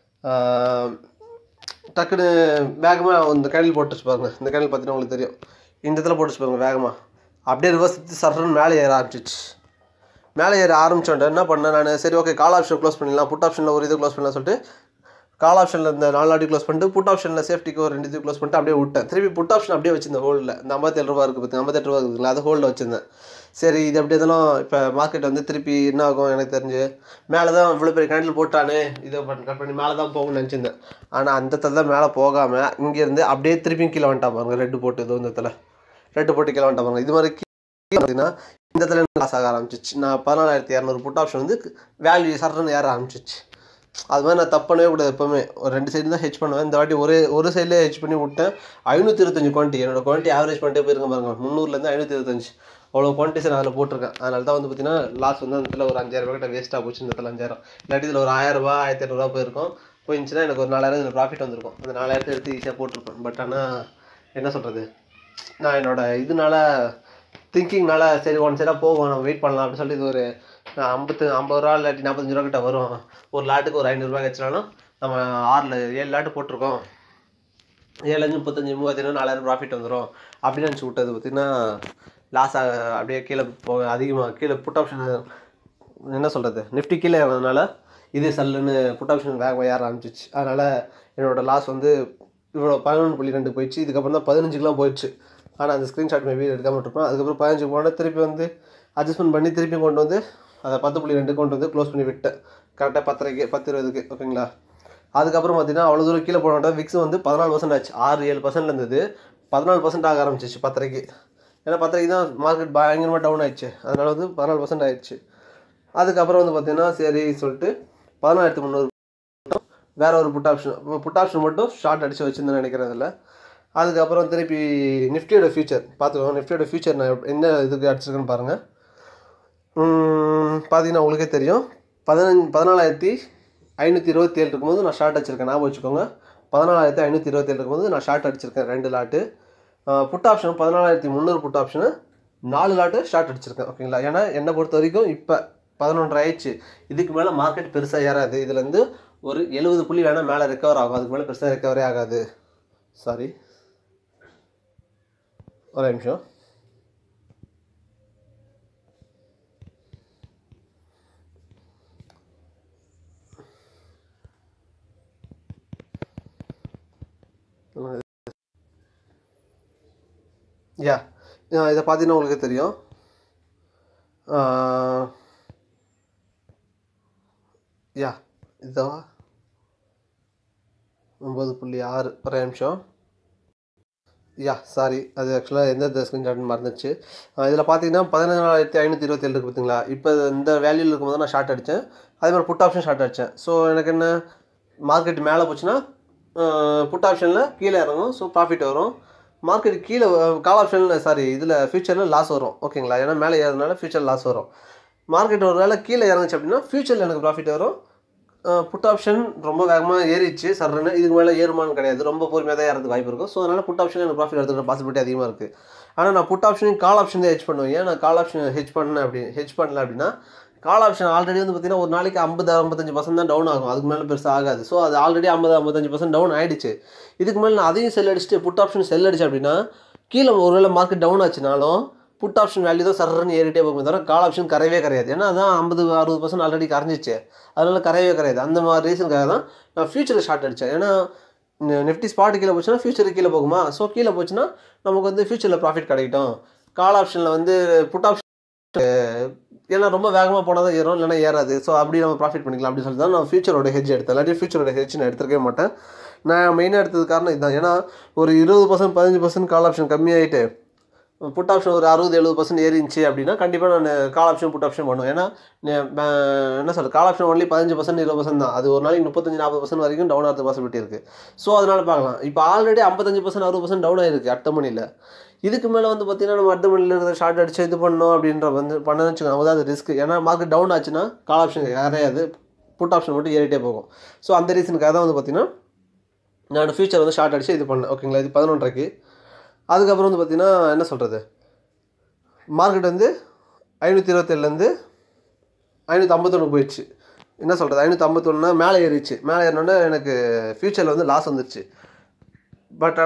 டக்குன்னு வேகமாக இந்த கேண்டில் போட்டுச்சு பாருங்கள். இந்த கேண்டில் பார்த்தீங்கன்னா உங்களுக்கு தெரியும், இந்த இடத்துல போட்டுச்சு பாருங்கள் வேகமாக அப்படியே ரிவர்ஸ் சர்ன்னு மேலே ஏற ஆரம்பிச்சிச்சு. மேலே ஏற ஆரம்பிச்சோன்ட்டு என்ன பண்ணேன் நான், சரி ஓகே கால் ஆப்ஷன் க்ளோஸ் பண்ணிடலாம், புட் ஆப்ஷனில் ஒரு இது க்ளோஸ் பண்ணலாம் சொல்லிட்டு கால் ஆப்ஷனில் இந்த நாலு நாட்டி க்ளோஸ் பண்ணிட்டு புட் ஆப்ஷனில் சேஃப்டிக்கு ஒரு ரெண்டு இது க்ளோஸ் பண்ணிட்டு அப்படியே விட்டேன். திருப்பி புட் ஆப்ஷன் அப்படியே வச்சிருந்தேன் ஹோல்டில். இந்த ஐம்பத்தேழு ரூபா இருக்குது பார்த்து ஐம்பத்தெட்டு ரூபா இருக்குதுங்களா, அது ஹோல்டில் வச்சுருந்தேன். சரி இது எப்படி இருந்தாலும் இப்போ மார்க்கெட் வந்து திருப்பி என்ன ஆகும் எனக்கு தெரிஞ்சு மேலே தான் இவ்வளோ பெரிய கேண்டில் போட்டானே இதை பண்ணி கட் பண்ணி மேலே தான் போகணும்னு நினச்சிருந்தேன். ஆனால் அந்த இடத்துல தான் மேலே போகாமல் இங்கேருந்து அப்படியே திருப்பியும் கீழே வந்துட்டா பாருங்க, ரெட்டு போட்டு இது இந்த இடத்துல ரெட்டு போட்டு கீழே வந்துட்டா பாருங்க. இது மாதிரி கீழே பார்த்தீங்கன்னா இந்த இடத்துல லாஸ் ஆக ஆரம்பிச்சிச்சு. நான் பதினாலாயிரத்தி இரநூறு புட் ஆப்ஷன் வந்து வேல்யூ சர்ன்னு ஏற ஆரம்பிச்சிச்சு. அது மாதிரி நான் தப்பு பண்ணவே கூடாது. எப்போவுமே ஒரு ரெண்டு சைடு தான் ஹெச் பண்ணுவேன். இந்த வாட்டி ஒரே ஒரு சைட்லேயே ஹெச் பண்ணி விட்டேன். ஐநூற்றி இருபத்தஞ்சு குவான்ட்டி என்னோட குவான்ட்டி ஆவரேஜ் பண்ணிட்டே போயிருங்க பாருங்க, முந்நூறுலேருந்து ஐநூற்றி இருபத்தஞ்சு அவ்வளோ குவான்டிட்டி நான் அதில் போட்டிருக்கேன். அதனால தான் வந்து பார்த்தீங்கன்னா லாஸ் வந்து அந்த இடத்துல ஒரு அஞ்சாயிரம் ரூபா கிட்ட வேஸ்ட்டாக போச்சு. இந்த இடத்துல அஞ்சாயிரம் இல்லாட்டி இதில் ஒரு ஆயிரம் ரூபா ஆயிரத்தி எட்நூறுவா போயிருக்கும். போயிருந்துச்சுன்னா எனக்கு ஒரு நாலாயிரம் இதில் ப்ராஃபிட் வந்திருக்கும். அந்த நாலாயிரத்தை எடுத்து ஈஸியாக போட்டிருப்பேன். பட் ஆனால் என்ன சொல்கிறது, நான் என்னோட இதனால திங்கிங்னால சரி ஒன் சைடாக போவோம் நம்ம வெயிட் பண்ணலாம் அப்படின்னு சொல்லிட்டு இது ஒரு ஐம்பத்து ஐம்பது ரூபா இல்லாட்டி நாற்பத்தஞ்சு ரூபா கிட்ட வரும். ஒரு லாட்டுக்கு ஒரு ஐநூறுரூவா வச்சுனாலும் நம்ம ஆறில் ஏழு லாட்டு போட்டிருக்கோம், ஏழு அஞ்சு முப்பத்தஞ்சு மூவாயிரத்தி நாலாயிரம் ப்ராஃபிட் வந்துடும் அப்படின்னு நினச்சி விட்டது பார்த்திங்கன்னா லாஸ் ஆக அப்படியே கீழே போக அதிகமாக கீழே புட் ஆப்ஷன் என்ன சொல்கிறது நிஃப்டி கீழே ஏறதுனால இதே சல்லுன்னு புட் ஆப்ஷன் வேகமாக ஏற ஆரம்பிச்சிச்சு. அதனால் என்னோடய லாஸ் வந்து இவ்வளோ பதினொன்று புள்ளி ரெண்டு போயிடுச்சு. இதுக்கப்புறம் தான் பதினஞ்சுக்குலாம் போயிடுச்சு. ஆனால் அந்த ஸ்க்ரீன்ஷாட் மேபி எடுக்காமல் இருப்பேன். அதுக்கப்புறம் பதினஞ்சு போனால் திருப்பி வந்து அட்ஜஸ்ட்மெண்ட் பண்ணி திருப்பி கொண்டு வந்து அதை பத்து புள்ளி ரெண்டு கொண்டு வந்து க்ளோஸ் பண்ணி விட்டேன் கரெக்டாக பத்தரைக்கு பத்து இருபதுக்கு. ஓகேங்களா, அதுக்கப்புறம் பார்த்தீங்கன்னா அவ்வளோ தூரம் கீழே போனோம்னா விக்ஸ் வந்து பதினாலு பர்சன்ட் ஆச்சு. ஆறு ஏழு பர்சன்ட்ல இருந்தது பதினாலு பர்சன்ட் ஆக ஆரம்பிச்சிச்சு பத்தரைக்கு. ஏன்னா பத்தரைக்கு தான் மார்க்கெட் பயங்கரமாக டவுன் ஆயிடுச்சு. அதனால் வந்து பதினாலு பர்சன்ட் ஆயிடுச்சு. அதுக்கப்புறம் வந்து பார்த்தீங்கன்னா சரி சொல்லிட்டு பதினாயிரத்தி முந்நூறு வேறு ஒரு புட் ஆப்ஷன் புட் ஆப்ஷன் மட்டும் ஷார்ட் அடித்து வச்சுருந்தேன்னு நினைக்கிறதில்ல. அதுக்கப்புறம் திருப்பி நிஃப்டியோட ஃபியூச்சர் பார்த்துக்கோங்க. நிஃப்டியோட ஃபியூச்சர் நான் என்ன இதுக்கு அடிச்சிருக்கேன்னு பாருங்கள். பார்த்தீங்கன்னா உங்களுக்கே தெரியும் பதினஞ்சு பதினாலாயிரத்தி ஐநூற்றி இருபத்தி ஏழு இருக்கும்போது நான் ஷார்ட் அடிச்சிருக்கேன் ஞாபகம் வச்சுக்கோங்க. பதினாலாயிரத்தி ஐநூற்றி இருபத்தேழு இருக்கும்போது நான் ஷார்ட் அடிச்சிருக்கேன் ரெண்டு லாட்டு. புட் ஆப்ஷன் பதினாலாயிரத்தி முந்நூறு புட் ஆப்ஷனு நாலு லாட்டு ஷார்ட் அடிச்சிருக்கேன் ஓகேங்களா. ஏன்னா என்னை பொறுத்த வரைக்கும் இப்போ பதினொன்று ஆயிடுச்சு, இதுக்கு மேலே மார்க்கெட் பெருசாக ஏறாது. இதுலேருந்து ஒரு எழுபது புள்ளி வேணால் மேலே ரெக்கவர் ஆகும், அதுக்கு மேலே பெருசாக ரெக்கவரே ஆகாது. சாரி ஒரு நிமிஷம். யா இதை பார்த்தீங்கன்னா உங்களுக்கு தெரியும். யா இதோ ஒம்பது புள்ளி ஆறு ஒரு நிமிஷம். யா சாரி அது ஆக்சுவலாக எந்த ஸ்க்ரீன்ஷாட்னு மறந்துச்சு. இதில் பார்த்தீங்கன்னா பதினேழாயிரத்தி ஐநூற்றி இருபத்தேழு இருக்குது பார்த்தீங்களா. இப்போ இந்த வேல்யூவில் இருக்கும்போது நான் ஷார்ட் அடித்தேன், அதே மாதிரி புட் ஆப்ஷன் ஷார்ட் அடித்தேன். ஸோ எனக்கு என்ன, மார்க்கெட் மேலே போச்சுன்னா புட் ஆப்ஷனில் கீழே இறங்கும், ஸோ ப்ராஃபிட் வரும். மார்க்கெட் கீழே கால் ஆப்ஷனில் சாரி இதில் ஃபியூச்சரில் லாஸ் வரும் ஓகேங்களா. ஏன்னா மேலே ஏறதுனால ஃபியூச்சர் லாஸ் வரும். மார்க்கெட் ஒரு வேளை கீழே இறங்குச்சு அப்படின்னா ஃபியூச்சரில் எனக்கு ப்ராஃபிட் வரும். புட் ஆப்ஷன் ரொம்ப வேகமாக ஏறிச்சு சர்றன்னு, இதுக்கு மேலே ஏறுமான்னு கிடையாது, ரொம்ப பொறுமையாக தான் ஏறதுக்கு வாய்ப்பு இருக்கும். ஸோ அதனால் புட் ஆப்ஷன் எனக்கு ப்ராஃபிட் எடுத்துக்கிற பாசிபிலிட்டி அதிகமாக இருக்குது. ஆனால் நான் புட் ஆப்ஷனையும் கால் ஆப்ஷன் தான் ஹெச் பண்ணுவேன். ஏன் நான் கால் ஆப்ஷன் ஹெச் பண்ணேன் அப்படி ஹெச் பண்ணல அப்படின்னா, கால் ஆப்ஷன் ஆல்ரெடி வந்து பார்த்தீங்கன்னா ஒரு நாளைக்கு ஐம்பது ஐம்பத்தஞ்சு பர்சன்ட் தான் டவுன் ஆகும், அதுக்கு மேலே பெருசாக ஆகாது. ஸோ அது ஆல்ரெடி ஐம்பது ஐம்பத்தஞ்சு பர்சன்ட் டவுன் ஆகிடுச்சு. இதுக்கு மேலே நான் அதையும் செல் அடிச்சுட்டு புட் ஆப்ஷன் செல் அடிச்சு அப்படின்னா கீழே ஒருவேளை மார்க்கெட் டவுன் ஆச்சுனாலும் புட் ஆப்ஷன் வேல்யூ தான் சர்றன்னு ஏறிட்டே போகும், தவிர கால் ஆப்ஷன் கரையவே கரையாது. ஏன்னா அதான் ஐம்பது அறுபது பர்சன்ட் ஆல்ரெடி கரைஞ்சிச்சு, அதனால கரையவே கரையாது. அந்த மாதிரி ரீசனுக்காக தான் நான் ஃபியூச்சரில் ஷார்ட் அடித்தேன். ஏன்னா நிஃப்டி ஸ்பாட் கீழே போச்சுன்னா ஃபியூச்சருக்கு கீழே போகுமா, ஸோ கீழே போச்சுன்னா நமக்கு வந்து ஃபியூச்சரில் ப்ராஃபிட் கிடைக்கட்டும். கால் ஆப்ஷனில் வந்து புட் ஆப்ஷன் ஏன்னா ரொம்ப வேகமாக போனால் தான் ஏறும், இல்லைனா ஏறாது. ஸோ அப்படி நம்ம ப்ராஃபிட் பண்ணிக்கலாம் அப்படின்னு சொல்லி தான் நான் ஃபியூச்சரோட ஹெட்ஜ் எடுத்தேன். இல்லாட்டி ஃபியூச்சரோட ஹெட்ஜ் நான் எடுத்துக்கவே மாட்டேன். நான் மெயினாக எடுத்தது காரணம் இதுதான். ஏன்னா ஒரு இருபது பர்சன்ட் பதினஞ்சு பர்சன்ட் கால் ஆப்ஷன் கம்மியாகிட்டு புட் ஆப்ஷன் ஒரு அறுபது எழுபது பர்சன்ட் ஏறிச்சு அப்படின்னா கண்டிப்பாக நான் கால் ஆப்ஷன் புட் ஆப்ஷன் பண்ணுவேன். ஏன்னா என்ன சொல்கிறது, கால் ஆப்ஷன் ஒன்லி பதினஞ்சு பர்சன்ட் இருபது பர்சன்ட் தான், அது ஒரு நாளைக்கு முப்பத்தஞ்சு நாற்பது பர்சன்ட் வரைக்கும் டவுன் ஆகிறது பாசிபிலிட்டி இருக்குது. ஸோ அதனால் பார்க்கலாம். இப்போ ஆல்ரெடி ஐம்பத்தஞ்சு பர்சன்ட் அறுபது பர்சன்ட் டவுன் ஆகிருக்கு அடுத்த மணியில். இதுக்கு மேலே வந்து பார்த்தீங்கன்னா நம்ம அடுத்த மணியில் இருக்கிற ஷார்ட் அடிச்சு இது பண்ணோம் அப்படின்ற வந்து பண்ணணும்னு வச்சுக்கோங்க, அது ரிஸ்க். ஏன்னா மார்க்கெட் டவுன் ஆச்சுன்னா கால் ஆப்ஷன் யாரையாது, புட் ஆப்ஷன் மட்டும் ஏறிட்டே போகும். ஸோ அந்த ரீசனுக்காக தான் வந்து பார்த்தீங்கன்னா நான் ஃபியூச்சர் வந்து ஷார்ட் அடிச்சு இது பண்ணேன் ஓகேங்களா. இது பதினொன்றரைக்கு. அதுக்கப்புறம் வந்து பார்த்தீங்கன்னா என்ன சொல்கிறது, மார்க்கெட் வந்து ஐநூற்றி இருபத்தேழுலேருந்து ஐநூற்றி ஐம்பத்தொன்று போயிடுச்சு. என்ன சொல்கிறது, ஐநூற்றி ஐம்பத்தொன்னா மேலே ஏறிச்சு. மேலே ஏறினோடனே எனக்கு ஃபியூச்சரில் வந்து லாஸ் வந்துருச்சு. பட்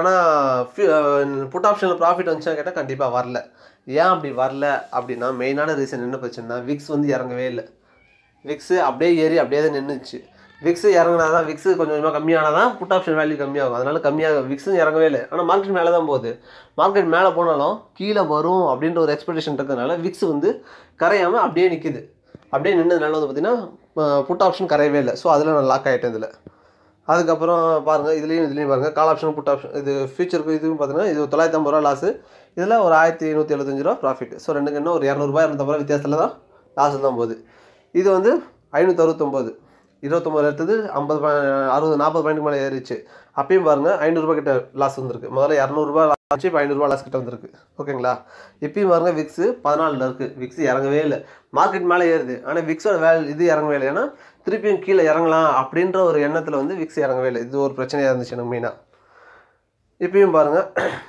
ஆனால் புட் ஆப்ஷனில் ப்ராஃபிட் வந்துச்சா கேட்டால் கண்டிப்பாக வரல. ஏன் அப்படி வரல அப்படின்னா மெயினான ரீசன் என்ன பிரச்சனைனா, விக்ஸ் வந்து இறங்கவே இல்லை. விக்ஸு அப்படியே ஏறி அப்படியே தான் நின்றுச்சு. விக்ஸு இறங்கினா தான், விக்ஸு கொஞ்சம் கொஞ்சமாக கம்மியானால் தான் புட் ஆப்ஷன் வேல்யூ கம்மியாகும். அதனால் கம்மியாக விக்ஸும் இறங்கவே இல்லை. ஆனால் மார்க்கெட் மேலே தான் போகுது. மார்க்கெட் மேலே போனாலும் கீழே வரும் அப்படின்ற ஒரு எக்ஸ்பெக்டேஷன் இருக்கிறதுனால விக்ஸ் வந்து கரையாமல் அப்படியே நிற்கிது. அப்படியே நின்றதுனால வந்து பார்த்திங்கன்னா புட் ஆப்ஷன் கரையவே இல்லை. ஸோ அதில் நான் லாக் ஆகிட்டேன் இதில். அதுக்கப்புறம் பாருங்கள், இதுலேயும் இதுலேயும் பாருங்கள், கால் ஆப்ஷன் புட் ஆப்ஷன் இது ஃபியூச்சருக்கு இதுவும் பார்த்தீங்கன்னா இது தொள்ளாயிரத்தி ஐம்பது ரூபா லாஸு, இதில் ஒரு ஆயிரத்தி நூற்றி எழுபத்தஞ்சு ரூபா ப்ராஃபிட். ஸோ ரெண்டுக்கு இன்னும் ஒரு இரநூறுபா இரநூத்தம்பது ரூபா வித்தியாசத்தில் தான் லாஸ் தான் போகுது. இது வந்து ஐநூற்றி அறுபத்தொம்போது இருபத்தொம்பது எடுத்தது ஐம்பது அறுபது நாற்பது பாயிண்ட் மேலே ஏறிச்சு. அப்பயும் பாருங்கள் ஐநூறுரூபா கிட்ட லாஸ் வந்துருக்கு. முதல்ல இரநூறுபா லாஸ், இப்போ ஐநூறுரூபா லாஸ் கிட்ட வந்துருக்கு ஓகேங்களா. இப்பயும் பாருங்கள் விக்ஸு பதினாலில் இருக்குது. விக்ஸ் இறங்கவே இல்லை. மார்க்கெட் மேலே ஏறுது, ஆனால் விக்ஸோட வேல் இது இறங்கவே இல்லை. ஏன்னா திருப்பியும் கீழே இறங்கலாம் அப்படின்ற ஒரு எண்ணத்தில் வந்து விக்ஸ் இறங்கவே இல்லை. இது ஒரு பிரச்சனையாக இருந்துச்சு எனக்கு மெயினாக. இப்பயும் பாருங்கள்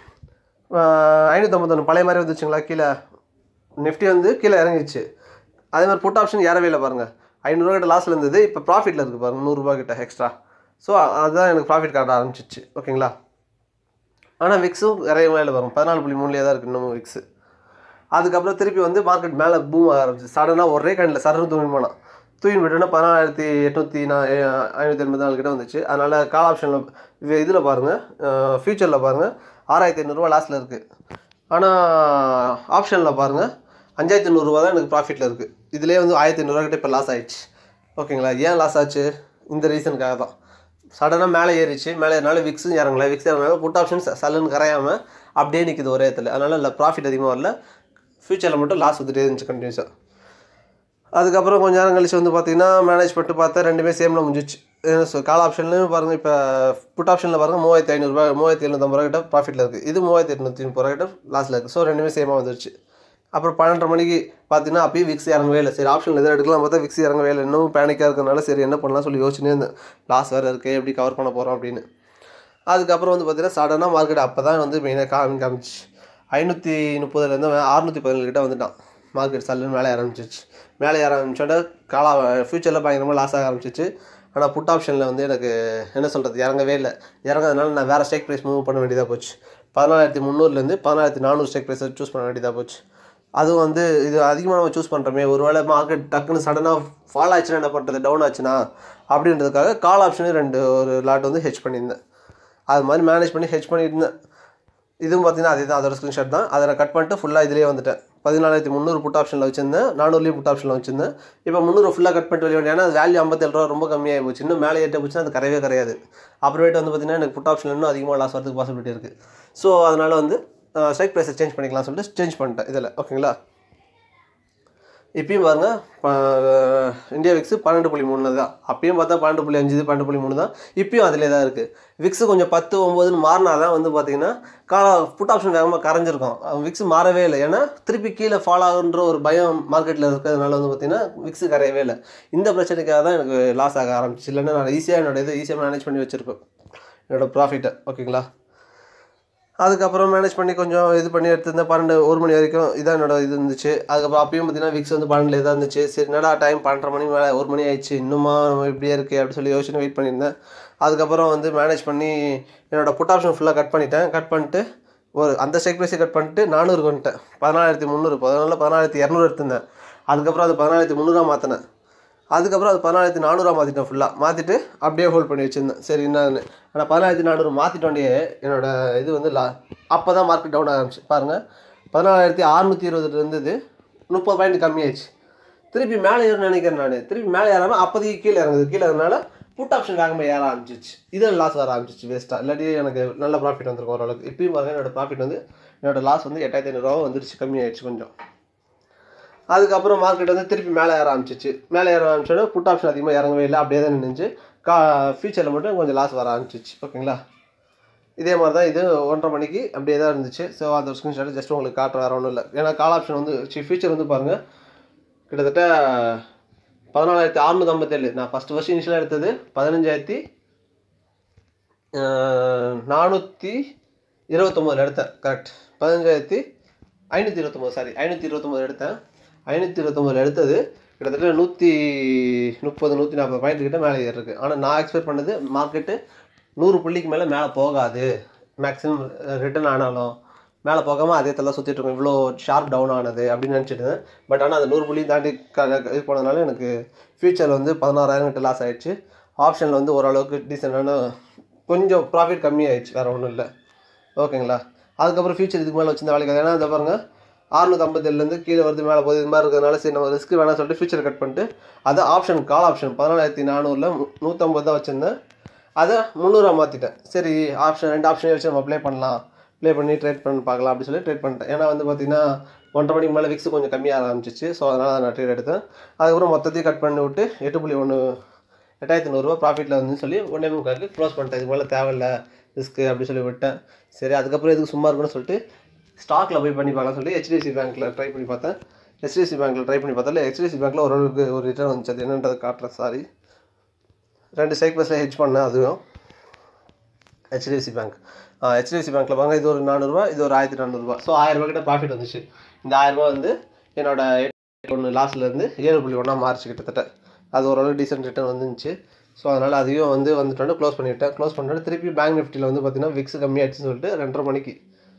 ஐநூற்றி ஐம்பத்தொன்று பழைய மாதிரி வந்துச்சுங்களா. கீழே நிஃப்டி வந்து கீழே இறங்கிச்சு. அதே மாதிரி புட் ஆப்ஷன் ஏறவே இல்லை பாருங்கள். ஐநூறுரூவா கிட்ட லாஸில் இருந்தது, இப்போ ப்ராஃபிட்டில் இருக்குது பாருங்கள், நூறுரூபா கிட்ட எக்ஸ்ட்ரா. ஸோ அதுதான் எனக்கு ப்ராஃபிட் காட்ட ஆரம்பிச்சிச்சு ஓகேங்களா. ஆனால் விக்ஸும் இறையவே இல்லை வரும், பதினாலு புள்ளி மூணுலேயே தான் இருக்குது இன்னமும் விக்ஸு. அதுக்கப்புறம் திருப்பி வந்து மார்க்கெட் மேலே பூம் ஆக ஆரம்பிச்சு. சடனாக ஒரே கண்ணில் சடன்னு தூங்கி போனால் தூக்கி விட்டோன்னா பதினாயிரத்தி எட்நூற்றி நான் ஐநூற்றி எண்பத்தி நாலு கிட்ட வந்துச்சு. அதனால் கால் ஆப்ஷனில் இதில் பாருங்கள், ஃபியூச்சரில் பாருங்கள் ஆறாயிரத்தி ஐநூறுரூவா லாஸில் இருக்குது. ஆனால் ஆப்ஷனில் பாருங்கள் அஞ்சாயிரத்தி நூறுரூவா தான் எனக்கு ப்ராஃபிட்டில் இருக்குது. இதிலே வந்து ஆயிரத்தி ஐநூறுரூவா கிட்ட இப்போ லாஸ் ஆகிடுச்சு ஓகேங்களா. ஏன் லாஸ் ஆச்சு, இந்த ரீசனுக்காக தான். சடனாக மேலே ஏறிச்சு, மேலே ஏறினால விக்ஸும் இறங்கல. விக்ஸ் இறங்கினால புட் ஆப்ஷன்ஸ் சல்லுன்னு கரையாமல் அப்படியே நிற்கிது ஒரே இடத்துல. அதனால் இல்லை ப்ராஃபிட் அதிகமாக வரல, ஃபியூச்சரில் மட்டும் லாஸ் வந்துட்டே இருந்துச்சு கண்டினியூஸாக. அதுக்கப்புறம் கொஞ்சம் நேரம் கழிச்சு வந்து பார்த்திங்கன்னா மேனேஜ் பண்ணிட்டு பார்த்தா ரெண்டுமே சேமில் முடிஞ்சிச்சு. ஸோ கால் ஆப்ஷன்லையும் பாருங்கள், இப்போ புட் ஆப்ஷனில் பாருங்கள் மூவாயிரத்தி ஐநூறுரூவா மூவாயிரத்தி எழுநூற்றம்பது ரூபா கிட்ட ப்ராஃபிட்டில் இருக்குது. இது மூவாயிரத்தி எட்நூற்றி முப்பது ரூபா கிட்ட லாஸில் இருக்குது. ஸோ ரெண்டுமே சேமாக வந்துருச்சு. அப்புறம் பன்னெண்டரை மணிக்கு பார்த்தீங்கன்னா அப்பயும் விக்ஸ் இறங்கவே இல்லை. சரி ஆப்ஷனில் எதாவது எடுக்கலாம் பார்த்தா விக்ஸ் இறங்கவே இல்லை. இன்னும் பேனிக்காக இருக்கிறதுனால சரி என்ன பண்ணலாம் சொல்லி யோசிச்சுனே இருந்தேன். லாஸ் வேறு இருக்குது, எப்படி கவர் பண்ண போகிறோம் அப்படின்னு. அதுக்கப்புறம் வந்து பார்த்தீங்கன்னா சடனாக மார்க்கெட் அப்போ தான் வந்து மெயினாக காமி காமிச்சு ஐநூற்றி முப்பதுலேருந்து அறுநூற்றி பதினேழு கிட்ட வந்துட்டான். மார்க்கெட் சல்லுன்னு மேலே ஆரம்பிச்சிச்சு. மேலே ஏற ஆரம்பிச்சோட காலா ஃபியூச்சரில் பயங்கரமாக லாஸ் ஆக ஆரம்பிச்சிச்சு. ஆனால் புட் ஆப்ஷனில் வந்து எனக்கு என்ன சொல்கிறது இறங்கவே இல்லை. இறங்காதனால நான் வேறு ஸ்டேக் ப்ரைஸ் மூவ் பண்ண வேண்டியதாக போச்சு. பதினாலாயிரத்தி முந்நூறுலேருந்து பதினாயிரத்தி நானூறு ஸ்டேக் ப்ரைஸை சூஸ் பண்ண வேண்டியதாக போச்சு. அதுவும் வந்து இது அதிகமாக நம்ம சூஸ் பண்ணுறோமே, ஒரு வேளை மார்க்கெட் டக்குன்னு சடனாக ஃபால் ஆச்சுன்னா என்ன பண்ணுறது, டவுன் ஆச்சுன்னா அப்படின்றதுக்காக கால் ஆப்ஷனு ரெண்டு ஒரு லாட் வந்து ஹெச் பண்ணியிருந்தேன். அது மாதிரி மேனேஜ் பண்ணி ஹெச் பண்ணியிருந்தேன். இதுவும் பார்த்தீங்கன்னா அதே தான், அதோட ஸ்க்ரீன்ஷாட் தான். அதை நான் கட் பண்ணிட்டு ஃபுல்லாக இதிலே வந்துட்டேன். பதினாலாயிரத்தி முந்நூறு புட் ஆப்ஷனில் வச்சிருந்தேன், நானூறுலேயும் புட் ஆப்ஷனில் வச்சிருந்தேன். இப்போ முந்நூறு ஃபுல்லாக கட் பண்ணிட்டு வெளியே வேண்டிய, ஏன்னா வேல்யூ ஐம்பத்தேழு ரூபா ரொம்ப கம்மியாக போச்சு. இன்னும் மேலே ஏற்ற போச்சுன்னா அது கரையவே கரையாது. அப்புறமேட்டு வந்து பார்த்தீங்கன்னா எனக்கு புட் ஆப்ஷனில் இன்னும் அதிகமாக லாஸ் வரதுக்கு பாசிபிலிட்டி இருக்குது. ஸோ அதனால் வந்து ஸ்ட்ரைக் ப்ரைஸை சேஞ்ச் பண்ணிக்கலாம் சொல்லிட்டு சேஞ்ச் பண்ணிட்டேன் இதில். ஓகேங்களா, இப்பயும் பாருங்கள் இந்தியா விக்ஸு பன்னெண்டு புள்ளி மூணு தான். அப்பயும் பார்த்தா பன்னெண்டு புள்ளி அஞ்சு பன்னெண்டு புள்ளி மூணு தான். இப்பயும் அதிலே தான் இருக்குது. விக்ஸு கொஞ்சம் பத்து ஒம்பதுன்னு மாறினா தான் வந்து பார்த்தீங்கன்னா கால புட் ஆப்ஷன் வேகமாக கரைஞ்சிருக்கும். விக்ஸு மாறவே இல்லை. ஏன்னா திருப்பி கீழே ஃபாலோ ஆகுன்ற ஒரு பயம் மார்க்கெட்டில் இருக்கிறதுனால வந்து பார்த்தீங்கன்னா விக்ஸு கரையவே இல்லை. இந்த பிரச்சனைக்காக தான் எனக்கு லாஸ் ஆக ஆரம்பிச்சு. இல்லைன்னா நான் ஈஸியாக என்னோட இது ஈஸியாக மேனேஜ் பண்ணி வச்சுருப்பேன் என்னோடய ப்ராஃபிட்டை. ஓகேங்களா, அதுக்கப்புறம் மேனேஜ் பண்ணி கொஞ்சம் இது பண்ணி எடுத்துருந்தேன். பன்னெண்டு ஒரு மணி வரைக்கும் இதான் என்னோட இது இருந்துச்சு. அதுக்கப்புறம் அப்பயும் பார்த்தீங்கன்னா விக்ஸ் வந்து பன்னெண்டுல தான் இருந்துச்சு. சரி என்னடா டைம் பன்னெண்டரை மணி மேலே ஒரு மணி ஆயிடுச்சு, இன்னுமா நம்ம இப்படியே இருக்குது அப்படின்னு சொல்லி யோசிச்சு வெயிட் பண்ணியிருந்தேன். அதுக்கப்புறம் வந்து மேனேஜ் பண்ணி என்னோடய புட் ஆப்ஷன் ஃபுல்லாக கட் பண்ணிட்டேன். கட் பண்ணிட்டு ஒரு அந்த ஸ்ட்ரைக் ப்ரைஸை கட் பண்ணிட்டு நானூறு வந்துட்டேன். பதினாயிரத்தி முந்நூறு பதினாலு பதினாயிரத்தி இரநூறு எடுத்திருந்தேன். அதுக்கப்புறம் அது பதினாயிரத்தி முந்நூறுவா மாற்றினேன். அதுக்கப்புறம் அது பதினாயிரத்தி நானூறுவா மாற்றிட்டேன். ஃபுல்லாக மாற்றிட்டு அப்படியே ஹோல்ட் பண்ணி வச்சுருந்தேன். சரி என்னன்னு, ஆனால் பதினாயிரத்தி நானூறு மாற்றிட்டோண்டே என்னோடய இது வந்து லா அப்போ தான் மார்க்கெட் டவுன் ஆரம்பிச்சு. பாருங்கள், பதினாலாயிரத்தி அறுநூற்றி இருபது இருந்தது, முப்பது பாயிண்ட் கம்மியாயிடுச்சு. திருப்பி மேலே ஏறணும்னு நினைக்கிறேன் நான். திருப்பி மேலே ஏறாமல் அப்போதைக்கு கீழே இறங்குது. கீழே இருந்தனால புட் ஆப்ஷன் வேகமாக ஏற ஆரம்பிச்சிச்சு. இதில் லாஸ் வர ஆரம்பிச்சிச்சு வேஸ்ட்டாக. இல்லாட்டி எனக்கு நல்ல ப்ராஃபிட் வந்துருக்கும் ஓரளவுக்கு. இப்பயும் பாருங்கள் என்னோடய ப்ராஃபிட் வந்து என்னோடய லாஸ் வந்து எட்டாயிரத்தி ஐநூறுரூவா வந்துருச்சு, கம்மியாயிடுச்சு கொஞ்சம். அதுக்கப்புறம் மார்க்கெட் வந்து திருப்பி மேலே ஏற ஆரம்பிச்சிச்சு. மேலே ஏற ஆரம்பிச்சோன்னா புட் ஆப்ஷன் அதிகமாக இறங்கவே இல்லை, அப்படியே தான் நின்றுச்சு. கா ஃபியூச்சரில் மட்டும் கொஞ்சம் லாஸ் வர ஆரம்பிச்சிச்சு. ஓகேங்களா, இதே மாதிரி தான் இது ஒன்றரை மணிக்கு அப்படியே தான் இருந்துச்சு. ஸோ அந்த ஸ்க்ரீன்ஷாட் ஜஸ்ட் உங்களுக்கு காட்டுற வேறு ஒன்றும் இல்லை. ஏன்னா கால் ஆப்ஷன் வந்து ஃபியூச்சர் வந்து பாருங்கள் கிட்டத்தட்ட பதினாலாயிரத்தி அறுநூற்றி ஐம்பத்தேழு நான் ஃபஸ்ட்டு ஃபஸ்ட்டு இனிஷியலாக எடுத்தது பதினஞ்சாயிரத்தி நானூற்றி இருபத்தொம்போதில் எடுத்தேன். கரெக்ட், பதினஞ்சாயிரத்தி ஐநூற்றி இருபத்தொம்போது சாரி ஐநூற்றி இருபத்தொம்போது எடுத்தேன். ஐநூற்றி இருபத்தொம்போதில் எடுத்தது கிட்டத்தட்ட நூற்றி முப்பது நூற்றி நாற்பது பாயிண்ட் கிட்ட மேலே ஏறிருக்கு. ஆனால் நான் எக்ஸ்பெக்ட் பண்ணது மார்க்கெட்டு நூறு புள்ளிக்கு மேலே மேலே போகாது, மேக்ஸிமம் ரிட்டர்ன் ஆனாலும் மேலே போகாமல் அதே தலை சுற்றிட்டு இருக்கும், இவ்வளோ ஷார்ப் டவுன் ஆனது அப்படின்னு நினச்சிட்டு இருந்தேன். பட் ஆனால் அந்த நூறு புள்ளி தாண்டி இது போனதுனால எனக்கு ஃபியூச்சரில் வந்து பதினாறாயிரம் கிட்ட லாஸ் ஆகிடுச்சு. ஆப்ஷனில் வந்து ஓரளவுக்கு டீசெண்டான கொஞ்சம் ப்ராஃபிட் கம்மியாகிடுச்சு, வேறு ஒன்றும் இல்லை. ஓகேங்களா, அதுக்கப்புறம் ஃபியூச்சர் இதுக்கு மேலே வச்சிருந்த வேலைக்கு, ஏன்னா இதை பாருங்கள் அறுநூற்றி ஐம்பத்தேழுலேருந்து கீழே வருது மேலே போகுது, இது மாதிரி இருக்கிறதுனால சரி நம்ம ரிஸ்க் வேணாம் சொல்லிட்டு ஃபியூச்சர் கட் பண்ணிட்டு அதை ஆப்ஷன் கால் ஆப்ஷன் பதினாலாயிரத்தி நானூறில் நூற்றம்பது தான் வச்சுருந்தேன். அதை முந்நூறுவா மாற்றிட்டேன். சரி ஆப்ஷன் ரெண்டு ஆப்ஷனே வச்சு நம்ம ப்ளே பண்ணலாம், ப்ளே பண்ணி ட்ரேட் பண்ணி பார்க்கலாம் அப்படின்னு சொல்லி ட்ரேட் பண்ணிட்டேன். ஏன்னா வந்து பார்த்திங்கன்னா ஒன்றரை மணிக்கு மேலே விக்ஸ் கொஞ்சம் கம்மியாக ஆரம்பிச்சிச்சு. ஸோ அதனால் நான் ட்ரேட் எடுத்தேன். அதுக்கப்புறம் மொத்தத்தையும் கட் பண்ணி விட்டு எட்டு புள்ளி ஒன்று எட்டாயிரத்தி நூறுரூவா ப்ராஃபிட்டில் வந்து சொல்லி ஒன்றே முக்காக்கு க்ளோஸ் பண்ணிட்டேன். இதுக்கு மேலே தேவையில்லை ரிஸ்க்கு அப்படி சொல்லி விட்டேன். சரி அதுக்கப்புறம் எதுக்கு சும்மா இருக்குன்னு சொல்லிட்டு ஸ்டாக்கில் போய் பண்ணி பார்க்கலாம் சொல்லி ஹெச்டிஎஃப்சி பேங்க்கில் ட்ரை பண்ணி பார்த்தேன். ஹெச்டிஎஃப்சி பேங்க்கில் ட்ரை பண்ணி பார்த்தால ஹெச்டிஎஃப்சி பேங்க்கில் ஓரளவுக்கு ஒரு ரிட்டர்ன் வந்துச்சு. அது என்னன்றது காட்டுறேன். சாரி, ரெண்டு ஸ்ட்ரைக் ப்ரைஸில் ஹெச் பண்ணேன். அதுவும் ஹெச்டிஎஃப்சி பேங்க் ஹெச்டிஎஃப்சி பேங்க்கில் பாருங்க, இது ஒரு நானூறுரூவா, இது ஒரு ஆயிரத்தி நானூறுரூவா. ஸோ ஆயிரரூபா கிட்ட ப்ராஃபிட் வந்துச்சு. இந்த ஆயிரரூபா வந்து என்னோட ஒன்று லாஸ்ட்லேருந்து ஏழு புள்ளி ஒன்றா மாறிச்சு கிட்டத்தட்ட. அது ஓரளவு டீசென்ட் ரிட்டர்ன் வந்துச்சு. ஸோ அதனால் அதையும் வந்து வந்துட்டு க்ளோஸ் பண்ணிவிட்டேன். க்ளோஸ் பண்ணிட்டு திருப்பி பேங்க் நிஃப்டியில் வந்து பார்த்தீங்கன்னா விக்ஸ் கம்மியாகிடுச்சுன்னு சொல்லிட்டு ரெண்டரை மணிக்கு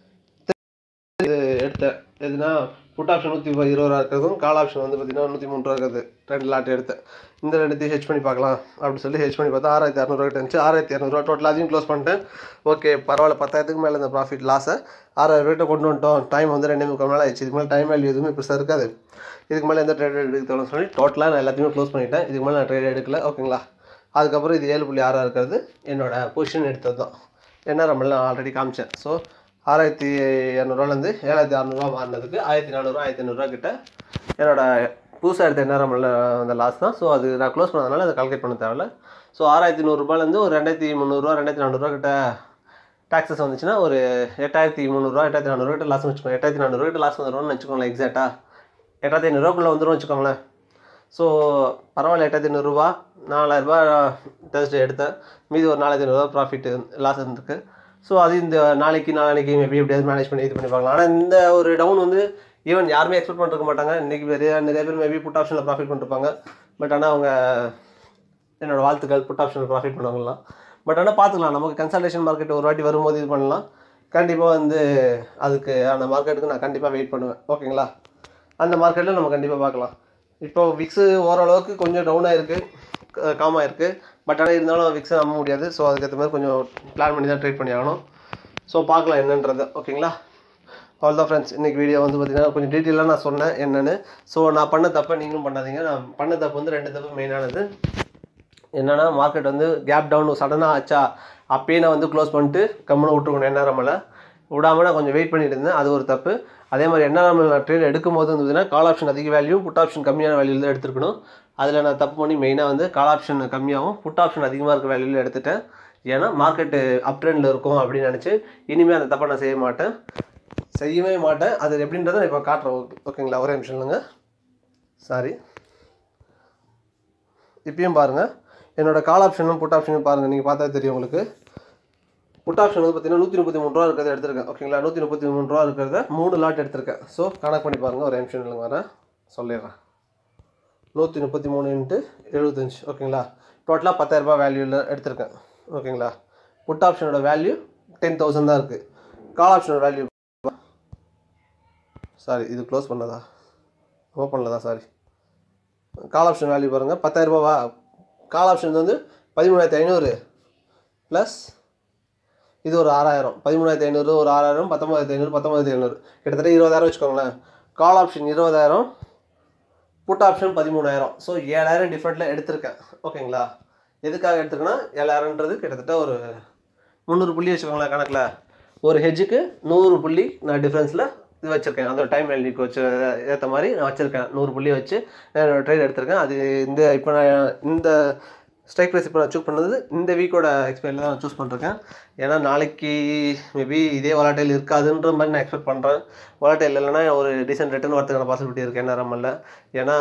இது எடுத்தேன். எதுனா புட் ஆப்ஷன் நூற்றி இருபது ரூபா இருக்கிறதும் கால் ஆப்ஷன் வந்து பார்த்தீங்கன்னா நூற்றி மூணு ரூபா இருக்கிறது ரெண்டு லாட் எடுத்தேன். இந்த ரெண்டுத்தையும் ஹெச் பண்ணி பார்க்கலாம் அப்படின்னு சொல்லி ஹெச் பண்ணி பார்த்தா ஆறாயிரத்தி இரநூறுவா கிட்ட இருந்துச்சு. ஆறாயிரத்தி இரநூறுவா டோட்டல் அதையும் க்ளோஸ் பண்ணிட்டேன். ஓகே பரவாயில்ல, பத்தாயிரத்துக்கு மேலே இந்த ப்ராஃபிட் லாஸை ஆறாயிரம் ரூபாய்ட்ட கொண்டு வந்துட்டோம். டைம் வந்து ரெண்டு முக்கால் நாள் ஆயிடுச்சு. இதுக்கு மேலே டைம் வேல்யூ எதுவுமே பெருசாக இருக்காது. இதுக்கு மேலே எந்த ட்ரேட் எடுக்கணும்னு சொல்லி டோட்டலாக நான் எல்லாத்தையுமே க்ளோஸ் பண்ணிட்டேன். இதுக்கு மேலே நான் ட்ரேட் எடுக்கல. ஓகேங்களா, அதுக்கப்புறம் இது ஏழு புள்ளி ஆறாக இருக்கிறது என்னோடய பொசிஷன் எடுத்தது தான். என்ன நம்மள நான் ஆல்ரெடி காமிச்சேன். ஸோ ஆறாயிரத்தி இரநூறுவாலேருந்து ஏழாயிரத்தி அறநூறுவா மாறினதுக்கு ஆயிரத்தி நானூறுரூவா ஆயிரத்தி ஐநூறுரூவா கிட்ட என்னோட புதுசாக எடுத்த என்ன நம்மள அந்த லாஸ் தான். ஸோ அது நான் க்ளோஸ் பண்ணதுனால அதை கால்குலேட் பண்ண தேவையில்ல. ஸோ ஆறாயிரத்தி நூறுரூபாலேருந்து ஒரு ரெண்டாயிரத்தி முந்நூறுரூவா ரெண்டாயிரத்தி நானூறுரூவா கிட்ட டாக்ஸஸ் வந்துச்சுன்னா ஒரு எட்டாயிரத்தி முந்நூறுரூவா எட்டாயிரத்தி நானூறுரூவா கிட்ட லாஸ்ன்னு வச்சுக்கோங்க. எட்டாயிரத்தி நானூறுரூவா கிட்ட லாஸ் வந்துடும்னு வச்சுக்கோங்களேன். எக்ஸாக்டாக எட்டாயிரத்தி ஐநூறுரூவாக்குள்ளே வந்துடும் வச்சுக்கோங்களேன். ஸோ பரவாயில்ல, எட்டாயிரத்தி ஐநூறுரூவா நாலாயிரரூபா தேர்ஸ்டே எடுத்தேன். மீதி ஒரு நாலாயிரத்தி ஐநூறுரூவா ப்ராஃபிட் லாஸ் இருந்திருக்கு. ஸோ அது இந்த நாளைக்கு நாளைக்கு மேபி எப்படியாவது மேனேஜ் பண்ணி இது பண்ணி பார்க்கலாம். ஆனால் இந்த ஒரு டவுன் வந்து ஈவன் யாருமே எக்ஸ்பெக்ட் பண்ணிருக்க மாட்டாங்க. இன்றைக்கி நிறைய நிறைய பேர் மேபி புட் ஆப்ஷனில் ப்ராஃபிட் பண்ணிருப்பாங்க. பட் ஆனால் அவங்க என்னோடய வாழ்த்துக்கள் புட் ஆப்ஷனில் ப்ராஃபிட் பண்ணுவாங்கலாம். பட் ஆனால் பார்த்துக்கலாம், நமக்கு கன்சல்டேஷன் மார்க்கெட் ஒரு வாட்டி வரும்போது இது பண்ணலாம். கண்டிப்பாக வந்து அதுக்கு அந்த மார்க்கெட்டுக்கு நான் கண்டிப்பாக வெயிட் பண்ணுவேன். ஓகேங்களா? அந்த மார்க்கெட்டில் நம்ம கண்டிப்பாக பார்க்கலாம். இப்போ விக்ஸு ஓரளவுக்கு கொஞ்சம் டவுனாக இருக்குது, காமாக இருக்குது. பட் ஆனால் இருந்தாலும் விக்ஸை நம்ப முடியாது. ஸோ அதுக்கேற்ற மாதிரி கொஞ்சம் பிளான் பண்ணி தான் ட்ரேட் பண்ணி ஆகணும். ஸோ பார்க்கலாம் என்னன்றது. ஓகேங்களா? அவ்வளோதான் ஃப்ரெண்ட்ஸ், இன்றைக்கி வீடியோ வந்து பார்த்திங்கன்னா கொஞ்சம் டீட்டெயிலாக நான் சொன்னேன் என்னென்னு. ஸோ நான் பண்ண தப்பை நீங்களும் பண்ணாதீங்க. நான் பண்ண தப்பு வந்து ரெண்டு தப்பு மெயினானது என்னென்னா, மார்க்கெட் வந்து கேப் டவுன் சடனாக ஆச்சா அப்பயே நான் வந்து க்ளோஸ் பண்ணிட்டு கம்முன்னு விட்டுருக்கணும். என்ஆர்எம்மில் விடாமல் நான் கொஞ்சம் வெயிட் பண்ணிட்டு இருந்தேன், அது ஒரு தப்பு. அதே மாதிரி என்ஆர்எம்மில் நான் ட்ரேட் எடுக்கும் போது இருந்ததுன்னா கால் ஆப்ஷன் அதிக வேல்யூ, புட் ஆப்ஷன் கம்மியான வேல்யூவில் தான் எடுத்துருக்கணும். அதில் நான் தப்பு பண்ணி மெயினாக வந்து கால் ஆப்ஷன் கம்மியாகவும் புட் ஆப்ஷன் அதிகமாக இருக்க வேல்யூவில் எடுத்துட்டேன். ஏன்னா மார்க்கெட்டு அப் ட்ரெண்டில் இருக்கும் அப்படின்னு நினச்சி இனிமேல் அந்த தப்பை நான் செய்ய மாட்டேன் செய்யவே மாட்டேன் அது எப்படின்றத நான் இப்போ காட்டுறேன். ஓகேங்களா? ஒரே நிமிஷம் இல்லைங்க, சாரி. இப்பயும் பாருங்கள், என்னோடய கால் ஆப்ஷனும் புட் ஆப்ஷனும் பாருங்கள், நீங்கள் பார்த்தா தெரியும் உங்களுக்கு. புட் ஆப்ஷன் வந்து பார்த்தீங்கன்னா நூற்றி முப்பத்தி மூணு ரூபா இருக்கிறத எடுத்திருக்கேன். ஓகேங்களா? நூற்றி முப்பத்தி மூணு ரூபா இருக்கிறத மூணு லாட் எடுத்திருக்கேன். ஸோ கணக்கு பண்ணி பாருங்கள், ஒரு நிமிஷம் இல்லைங்க வரேன் சொல்லிடுறேன். நூற்றி முப்பத்தி மூணு இன்ட்டு எழுபத்தஞ்சு. ஓகேங்களா? டோட்டலாக பத்தாயிரரூபா வேல்யூவில் எடுத்திருக்கேன். ஓகேங்களா? புட் ஆப்ஷனோட வேல்யூ டென் தௌசண்ட் தான் இருக்குது. கால் ஆப்ஷனோட வேல்யூ சாரி இது க்ளோஸ் பண்ணதா ஓப்பனில் தான் சாரி. கால் ஆப்ஷன் வேல்யூ பாருங்கள், பத்தாயிரரூபாவா. கால் ஆப்ஷன் வந்து பதிமூணாயிரத்தி ஐநூறு ப்ளஸ் இது ஒரு ஆறாயிரம். பதிமூணாயிரத்தி ஐநூறு ஒரு ஆறாயிரம், பத்தொம்பதாயிரத்தி ஐநூறு பத்தொம்பதாயிரத்தி ஐநூறு கிட்டத்தட்ட இருபதாயிரம் வச்சுக்கோங்களேன். கால் ஆப்ஷன் இருபதாயிரம், புட் ஆப்ஷன் பதிமூணாயிரம். ஸோ ஏழாயிரம் டிஃப்ரெண்ட்டில் எடுத்திருக்கேன். ஓகேங்களா? எதுக்காக எடுத்துருக்கேன்னா ஏழாயிரம்ன்றது கிட்டத்தட்ட ஒரு முந்நூறு புள்ளி வச்சுக்கோங்களேன் கணக்கில். ஒரு ஹெஜ்ஜுக்கு நூறு புள்ளி நான் டிஃப்ரென்ஸில் இது வச்சுருக்கேன். அந்த டைம் வேல்யூக்கு வச்சு ஏற்ற மாதிரி நான் வச்சுருக்கேன். நூறு புள்ளி வச்சு நான் ட்ரேட் எடுத்திருக்கேன். அது இந்த இப்போ நான் இந்த ஸ்ட்ரைக் ப்ரைஸ் இப்போ நான் சூஸ் பண்ணது இந்த வீக்கோட எக்ஸ்பைரியில் தான் நான் சூஸ் பண்ணிருக்கேன். ஏன்னா நாளைக்கு மேபி இதே வாலட்டைல் இருக்காதுன்ற மாதிரி நான் எக்ஸ்பெக்ட் பண்ணுறேன். வாலட்டைல் இல்லைன்னா ஒரு டீசென்ட் ரிட்டர்ன் வரதுக்கான பாசிபிலிட்டி இருக்குது என்ஆர்எம்மில். ஏன்னா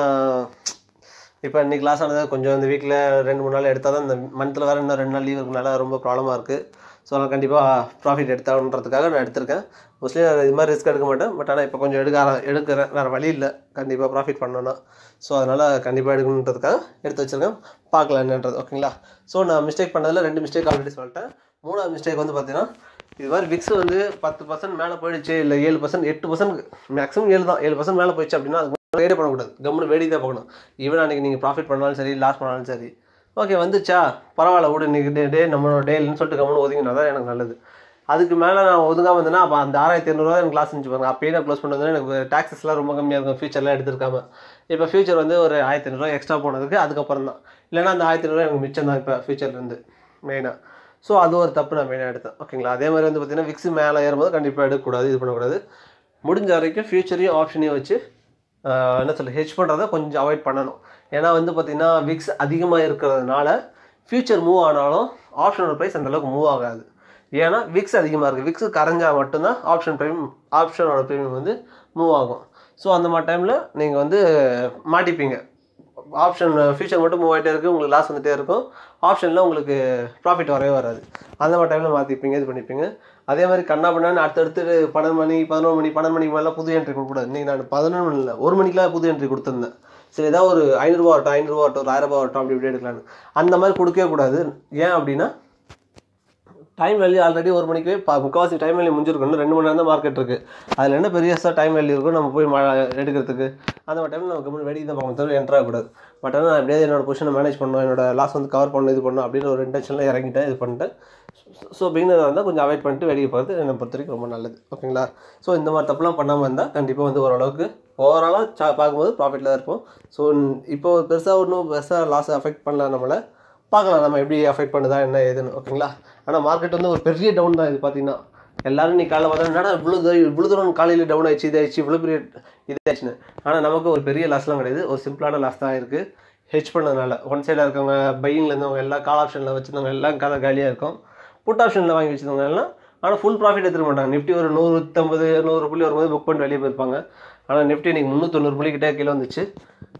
இப்போ இன்றைக்கி லாஸ் ஆனது கொஞ்சம் இந்த வீக்கில் ரெண்டு மூணு நாள் எடுத்தால் தான் இந்த மந்த்தில் வேறு இன்னும் ரெண்டு நாள் லீவ் இருக்கனால ரொம்ப ப்ராப்ளமாக இருக்குது. ஸோ நான் கண்டிப்பாக ப்ராஃபிட் எடுத்தாகன்றதுக்காக நான் எடுத்திருக்கேன். மோஸ்ட்லி நான் இது மாதிரி ரிஸ்க் எடுக்க மாட்டேன். பட் ஆனால் இப்போ கொஞ்சம் எடுக்க எடுக்கிறேன், வேறு வழி இல்லை, கண்டிப்பாக ப்ராஃபிட் பண்ணணும்னா. ஸோ அதனால் கண்டிப்பாக எடுக்கணுன்றதுக்காக எடுத்து வச்சுருக்கேன். பார்க்கலாம் என்னன்றது. ஓகேங்களா? ஸோ நான் மிஸ்டேக் பண்ணதில் ரெண்டு மிஸ்டேக் ஆல்ரெடி சொல்லிட்டேன். மூணாவது மிஸ்டேக் வந்து பார்த்தீங்கன்னா, இது மாதிரி விக்ஸ் வந்து பத்து பர்சன்ட் மேலே போயிடுச்சு, இல்லை ஏழு பர்சன்ட் எட்டு பர்சன்ட் மேக்ஸிமம் ஏழு தான் ஏழு பர்சன்ட் மேலே போயிடுச்சு அப்படின்னா அதுக்கு ட்ரேடே பண்ணக்கூடாது, கம்முன்னு வேடி தான் பார்க்கணும். ஈவன் அன்றைக்கி நீங்கள் ப்ராஃபிட் பண்ணாலும் சரி லாஸ் பண்ணாலும் சரி, ஓகே வந்துச்சா பரவாயில்ல விடு, இன்றைக்கி டே டே நம்மளோட டேன்னு சொல்லிட்டு கம்முன்னு ஒதுங்கினா தான் எனக்கு நல்லது. அதுக்கு மேலே நான் ஒதுங்காமல் இருந்தேன்னா அப்போ அந்த ஆறாயிரத்தி இரநூறுவா எனக்கு லாஸ் இருந்துச்சு பாருங்க. அப்பயே நான் க்ளோஸ் பண்ணது எனக்கு டாக்ஸஸ்லாம் ரொம்ப கம்மியாக இருக்கும், ஃபியூச்சர்லாம் எடுத்துருக்காமல். இப்போ ஃபியூச்சர் வந்து ஒரு ஆயிரத்தி ஐநூறுரூவா எக்ஸ்ட்ரா போனதுக்கு அதுக்கப்புறம் தான், இல்லைனா அந்த ஆயிரத்தி ஐநூறுரூவா எனக்கு மிச்சம் தான் இப்போ ஃபியூச்சர்லேருந்து மெயினாக. ஸோ அது ஒரு தப்பு நான் மெயினாக எடுத்தேன். ஓகேங்களா? அதே மாதிரி வந்து பார்த்திங்கன்னா விக்ஸ் மேலே ஏறும்போது கண்டிப்பாக எடுக்கக்கூடாது, இது பண்ணக்கூடாது. முடிஞ்ச வரைக்கும் ஃபியூச்சரையும் ஆப்ஷனையும் வச்சு என்ன சொல்ல ஹெட்ஜ் பண்ணுறதை கொஞ்சம் அவாய்ட் பண்ணணும். ஏன்னா வந்து பார்த்திங்கன்னா விக்ஸ் அதிகமாக இருக்கிறதுனால ஃபியூச்சர் மூவ் ஆனாலும் ஆப்ஷனோட ப்ரைஸ் அந்தளவுக்கு மூவ் ஆகாது. ஏன்னா விக்ஸ் அதிகமாக இருக்குது, விக்ஸ் கரைஞ்சால் மட்டும்தான் ஆப்ஷன் ப்ரீமியம் ஆப்ஷனோட ப்ரீமியம் வந்து மூவ் ஆகும். ஸோ அந்த மாதிரி டைமில் நீங்கள் வந்து மாட்டிப்பீங்க. ஆப்ஷன் ஃபியூச்சர் மட்டும் மூவ் ஆகிட்டே இருக்குது, உங்களுக்கு லாஸ் வந்துகிட்டே இருக்கும், ஆப்ஷனில் உங்களுக்கு ப்ராஃபிட் வரவே வராது. அந்த மாதிரி டைமில் மாற்றிப்பீங்க, இது பண்ணிப்பீங்க. அதே மாதிரி கண்ணா பண்ணான்னு அடுத்தடுத்து பன்னெண்டு மணி பதினொன்று மணி பன்னெண்டு மணிக்கு மேலே புது என்ட்ரி கொடுக்கூடாது. இன்றைக்கி நான் பதினொன்று மணி இல்லை ஒரு மணிக்கெலாம் புது என்ட்ரி கொடுத்துருந்தேன். சரி ஏதாவது ஒரு ஐநூறுரூவா வரட்டும் ஐநூறுரூவா வரட்டும் ஒரு ஆயிரரூபா வரட்டும் அப்படி இப்படி எடுக்கலான்னு. அந்த மாதிரி கொடுக்கவே கூடாது. ஏன் அப்படின்னா டைம் வேல்யூ ஆல்ரெடி ஒரு மணிக்கு பா முக்கால்வாசி டைம் வேல்யூ முடிஞ்சிருக்கணும். ரெண்டு மணி நேரம் தான் மார்க்கெட் இருக்குது. அதில் என்ன பெரியஸாக டைம் வேல்யூ இருக்கும் நம்ம போய் எடுக்கிறதுக்கு? அந்த மாதிரி டைமில் நம்ம கம்மியாக வேடிக்கை தான் பார்க்கணும், தவிர என்ட்ராகக்கூடாது. பட் ஆனால் நான் எப்படியாவது என்னோடய பொசிஷனை மேனேஜ் பண்ணணும், என்னோட லாஸ் வந்து கவர் பண்ணணும், இது பண்ணணும் அப்படின்னு ஒரு இன்டென்ஷனில் இறங்கிட்டேன், இது பண்ணிட்டேன். ஸோ பிகினராக இருந்தால் கொஞ்சம் அவாய்ட் பண்ணிட்டு வேடிக்கை பார்த்து என்னை பொறுத்த வரைக்கும் ரொம்ப நல்லது. ஓகேங்களா? ஸோ இந்த மாதிரி தப்புலாம் பண்ணாமல் இருந்தால் கண்டிப்பாக வந்து ஓரளவுக்கு ஓவராலாக சா பார்க்கும்போது ப்ராஃபிட்டில் தான் இருப்போம். ஸோ இப்போ பெருசாக ஒன்றும் பெருசாக லாஸ் அஃபெக்ட் பண்ணல, நம்மளை பார்க்கலாம் நம்ம எப்படி அஃபெக்ட் பண்ணுதா என்ன ஏதுன்னு. ஓகேங்களா? ஆனால் மார்க்கெட் வந்து ஒரு பெரிய டவுன் தான் இது பார்த்தீங்கன்னா. எல்லோரும் நீ காலையில் பார்த்தா என்னடா இவ்வளோ இவ்வளோ தூரம் காலையில் டவுன் ஆயிடுச்சு, இதாகிடுச்சு, இவ்வளோ பெரிய இதாகிடுச்சுன்னு. ஆனால் நமக்கு ஒரு பெரிய லாஸ்லாம் கிடையாது, ஒரு சிம்பிளான லாஸ் தான் இருக்குது ஹெட்ஜ் பண்ணதுனால. ஒன் சைடில் இருக்கவங்க பையிங்கில் இருந்தவங்க எல்லாம் கால் ஆப்ஷனில் வச்சுருந்தவங்க எல்லாம் கதை காலியாக இருக்கும், புட் ஆப்ஷனில் வாங்கி வச்சுருந்தவங்க எல்லாம் ஆனால் ஃபுல் ப்ராஃபிட் எடுத்துக்க மாட்டாங்க. நிஃப்டி ஒரு நூற்றம்பது நூறு புள்ளி வரும்போது புக் பண்ணிட்டு வெளியே போயிருப்பாங்க. ஆனால் நிஃப்டி இன்றைக்கி முந்நூற்றொண்ணூறு புள்ளிக்கிட்டே கீழே வந்துச்சு.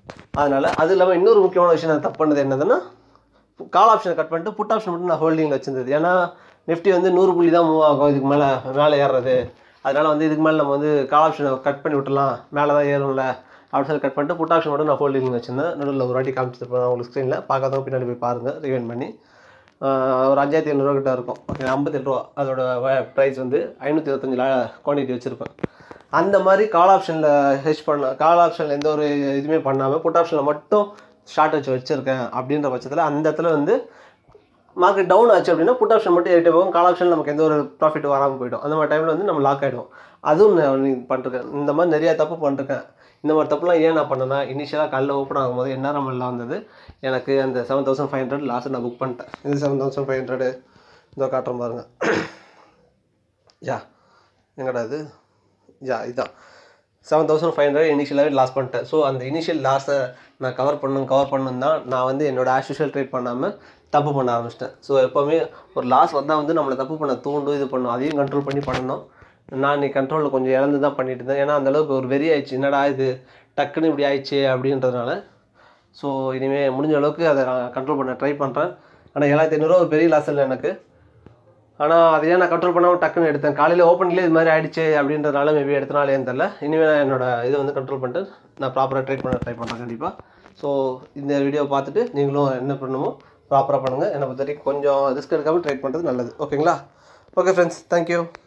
அதனால் அது இல்லாமல் இன்னொரு முக்கியமான விஷயம் நான் தப்பு பண்ணது என்னதுன்னா கால் ஆப்ஷனை கட் பண்ணிட்டு புட் ஆப்ஷன் மட்டும் நான் ஹோல்டிங்கில் வச்சிருந்தது. ஏன்னா நிஃப்டி வந்து நூறு புள்ளி தான் மூவ் ஆகும் இதுக்கு மேலே மேலே ஏறுறது. அதனால் வந்து இதுக்கு மேலே நம்ம வந்து கால் ஆப்ஷனை கட் பண்ணி விட்டுலாம், மேலே தான் ஏறும்ல அப்படின்னு சொல்லி கட் பண்ணிட்டு புட் ஆப்ஷன் மட்டும் நான் ஹோல்டிங் வச்சிருந்தேன். நடுவில் ஒரு வாட்டி காமிச்சிருப்பேன் உங்களுக்கு ஸ்க்ரீனில், பார்க்காதவங்க பின்னாடி போய் பாருங்கள் ரிவைண்ட் பண்ணி. ஒரு அஞ்சாயிரத்தி எழுநூறுவா கிட்ட இருக்கும். ஓகே, ஐம்பத்தெட்டு ரூபா அதோட ப்ரைஸ் வந்து ஐநூற்றி இருபத்தஞ்சி குவான்டிட்டி வச்சுருப்பேன். அந்த மாதிரி கால் ஆப்ஷனில் ஹெச் பண்ண கால் ஆப்ஷனில் எந்த ஒரு இதுவுமே பண்ணாமல் புட் ஆப்ஷனில் மட்டும் ஷார்ட் வச்சு வச்சுருக்கேன் அப்படின்ற பட்சத்தில் அந்த இடத்துல வந்து மார்க்கெட் டவுன் ஆச்சு அப்படின்னா புட் ஆப்ஷன் மட்டும் ஏறிட்டு போகும், கால் ஆப்ஷன் நமக்கு எந்த ஒரு ப்ராஃபிட் வராமல் போய்டும். அந்த மாதிரி டைமில் வந்து நம்ம லாக் ஆகிடும். அதுவும் நான் பண்ணிருக்கேன். இந்த மாதிரி நிறையா தப்பு பண்ணிருக்கேன். இந்த மாதிரி தப்புலாம் ஏன் நான் பண்ணேன்னா, இனிஷியலாக காலையில் ஓப்பன் ஆகும்போது என்ஆர்எம் எல்லாம் வந்தது எனக்கு அந்த seven thousand five hundred loss நான் புக் பண்ணிட்டேன். இது செவன் தௌசண்ட் ஃபைவ் ஹண்ட்ரடு இதோ காட்டுறேன் பாருங்கள். யா எங்கடா இது, யா இதுதான் செவன் தௌசண்ட் ஃபைவ் ஹண்ட்ரட் இனிஷியலாகவே லாஸ் பண்ணிட்டேன். ஸோ அந்த இனிஷியல் லாஸை நான் கவர் பண்ணணும் கவர் பண்ணணும் தான் நான் வந்து என்னோடய ஆஸ் யூஷுவல் ட்ரேட் பண்ணாமல் தப்பு பண்ண ஆரம்பிச்சிட்டேன். ஸோ எப்போவுமே ஒரு லாஸ் வந்தால் வந்து நம்மளை தப்பு பண்ண தூண்டும், இது பண்ணணும், அதையும் கண்ட்ரோல் பண்ணி பண்ணணும். நான் இன்னைக்கு கண்ட்ரோலில் கொஞ்சம் இழந்து தான் பண்ணிட்டு இருந்தேன். ஏன்னா அந்தளவுக்கு ஒரு வெறி ஆயிடுச்சு, என்னடா இது டக்குன்னு இப்படி ஆயிடுச்சு அப்படின்றதுனால. ஸோ இனிமேல் முடிஞ்ச அளவுக்கு அதை நான் கண்ட்ரோல் பண்ண ட்ரை பண்ணுறேன். ஆனால் ஏழாயிரத்தி ஐநூறுரூவா ஒரு பெரிய லாஸ் இல்லை எனக்கு. ஆனால் அதையே நான் கண்ட்ரோல் பண்ணாமல் டக்குன்னு எடுத்தேன். காலையில் ஓப்பன்லேயே இது மாதிரி ஆகிடுச்சு அப்படின்றதுனால மேபி எடுத்தனாலேன்னு தெரில. இனிமேல் நான் என்னோட இதை வந்து கண்ட்ரோல் பண்ணிட்டு நான் ப்ராப்பராக ட்ரேட் பண்ண ட்ரை பண்ணுறேன் கண்டிப்பாக. ஸோ இந்த வீடியோ பார்த்துட்டு நீங்களும் என்ன பண்ணணுமோ ப்ராப்பராக பண்ணுங்கள். என்னை பொறுத்த வரைக்கும் கொஞ்சம் ரிஸ்க் எடுக்காமல் ட்ரேட் பண்ணுறது நல்லது. ஓகேங்களா? Okay friends, thank you.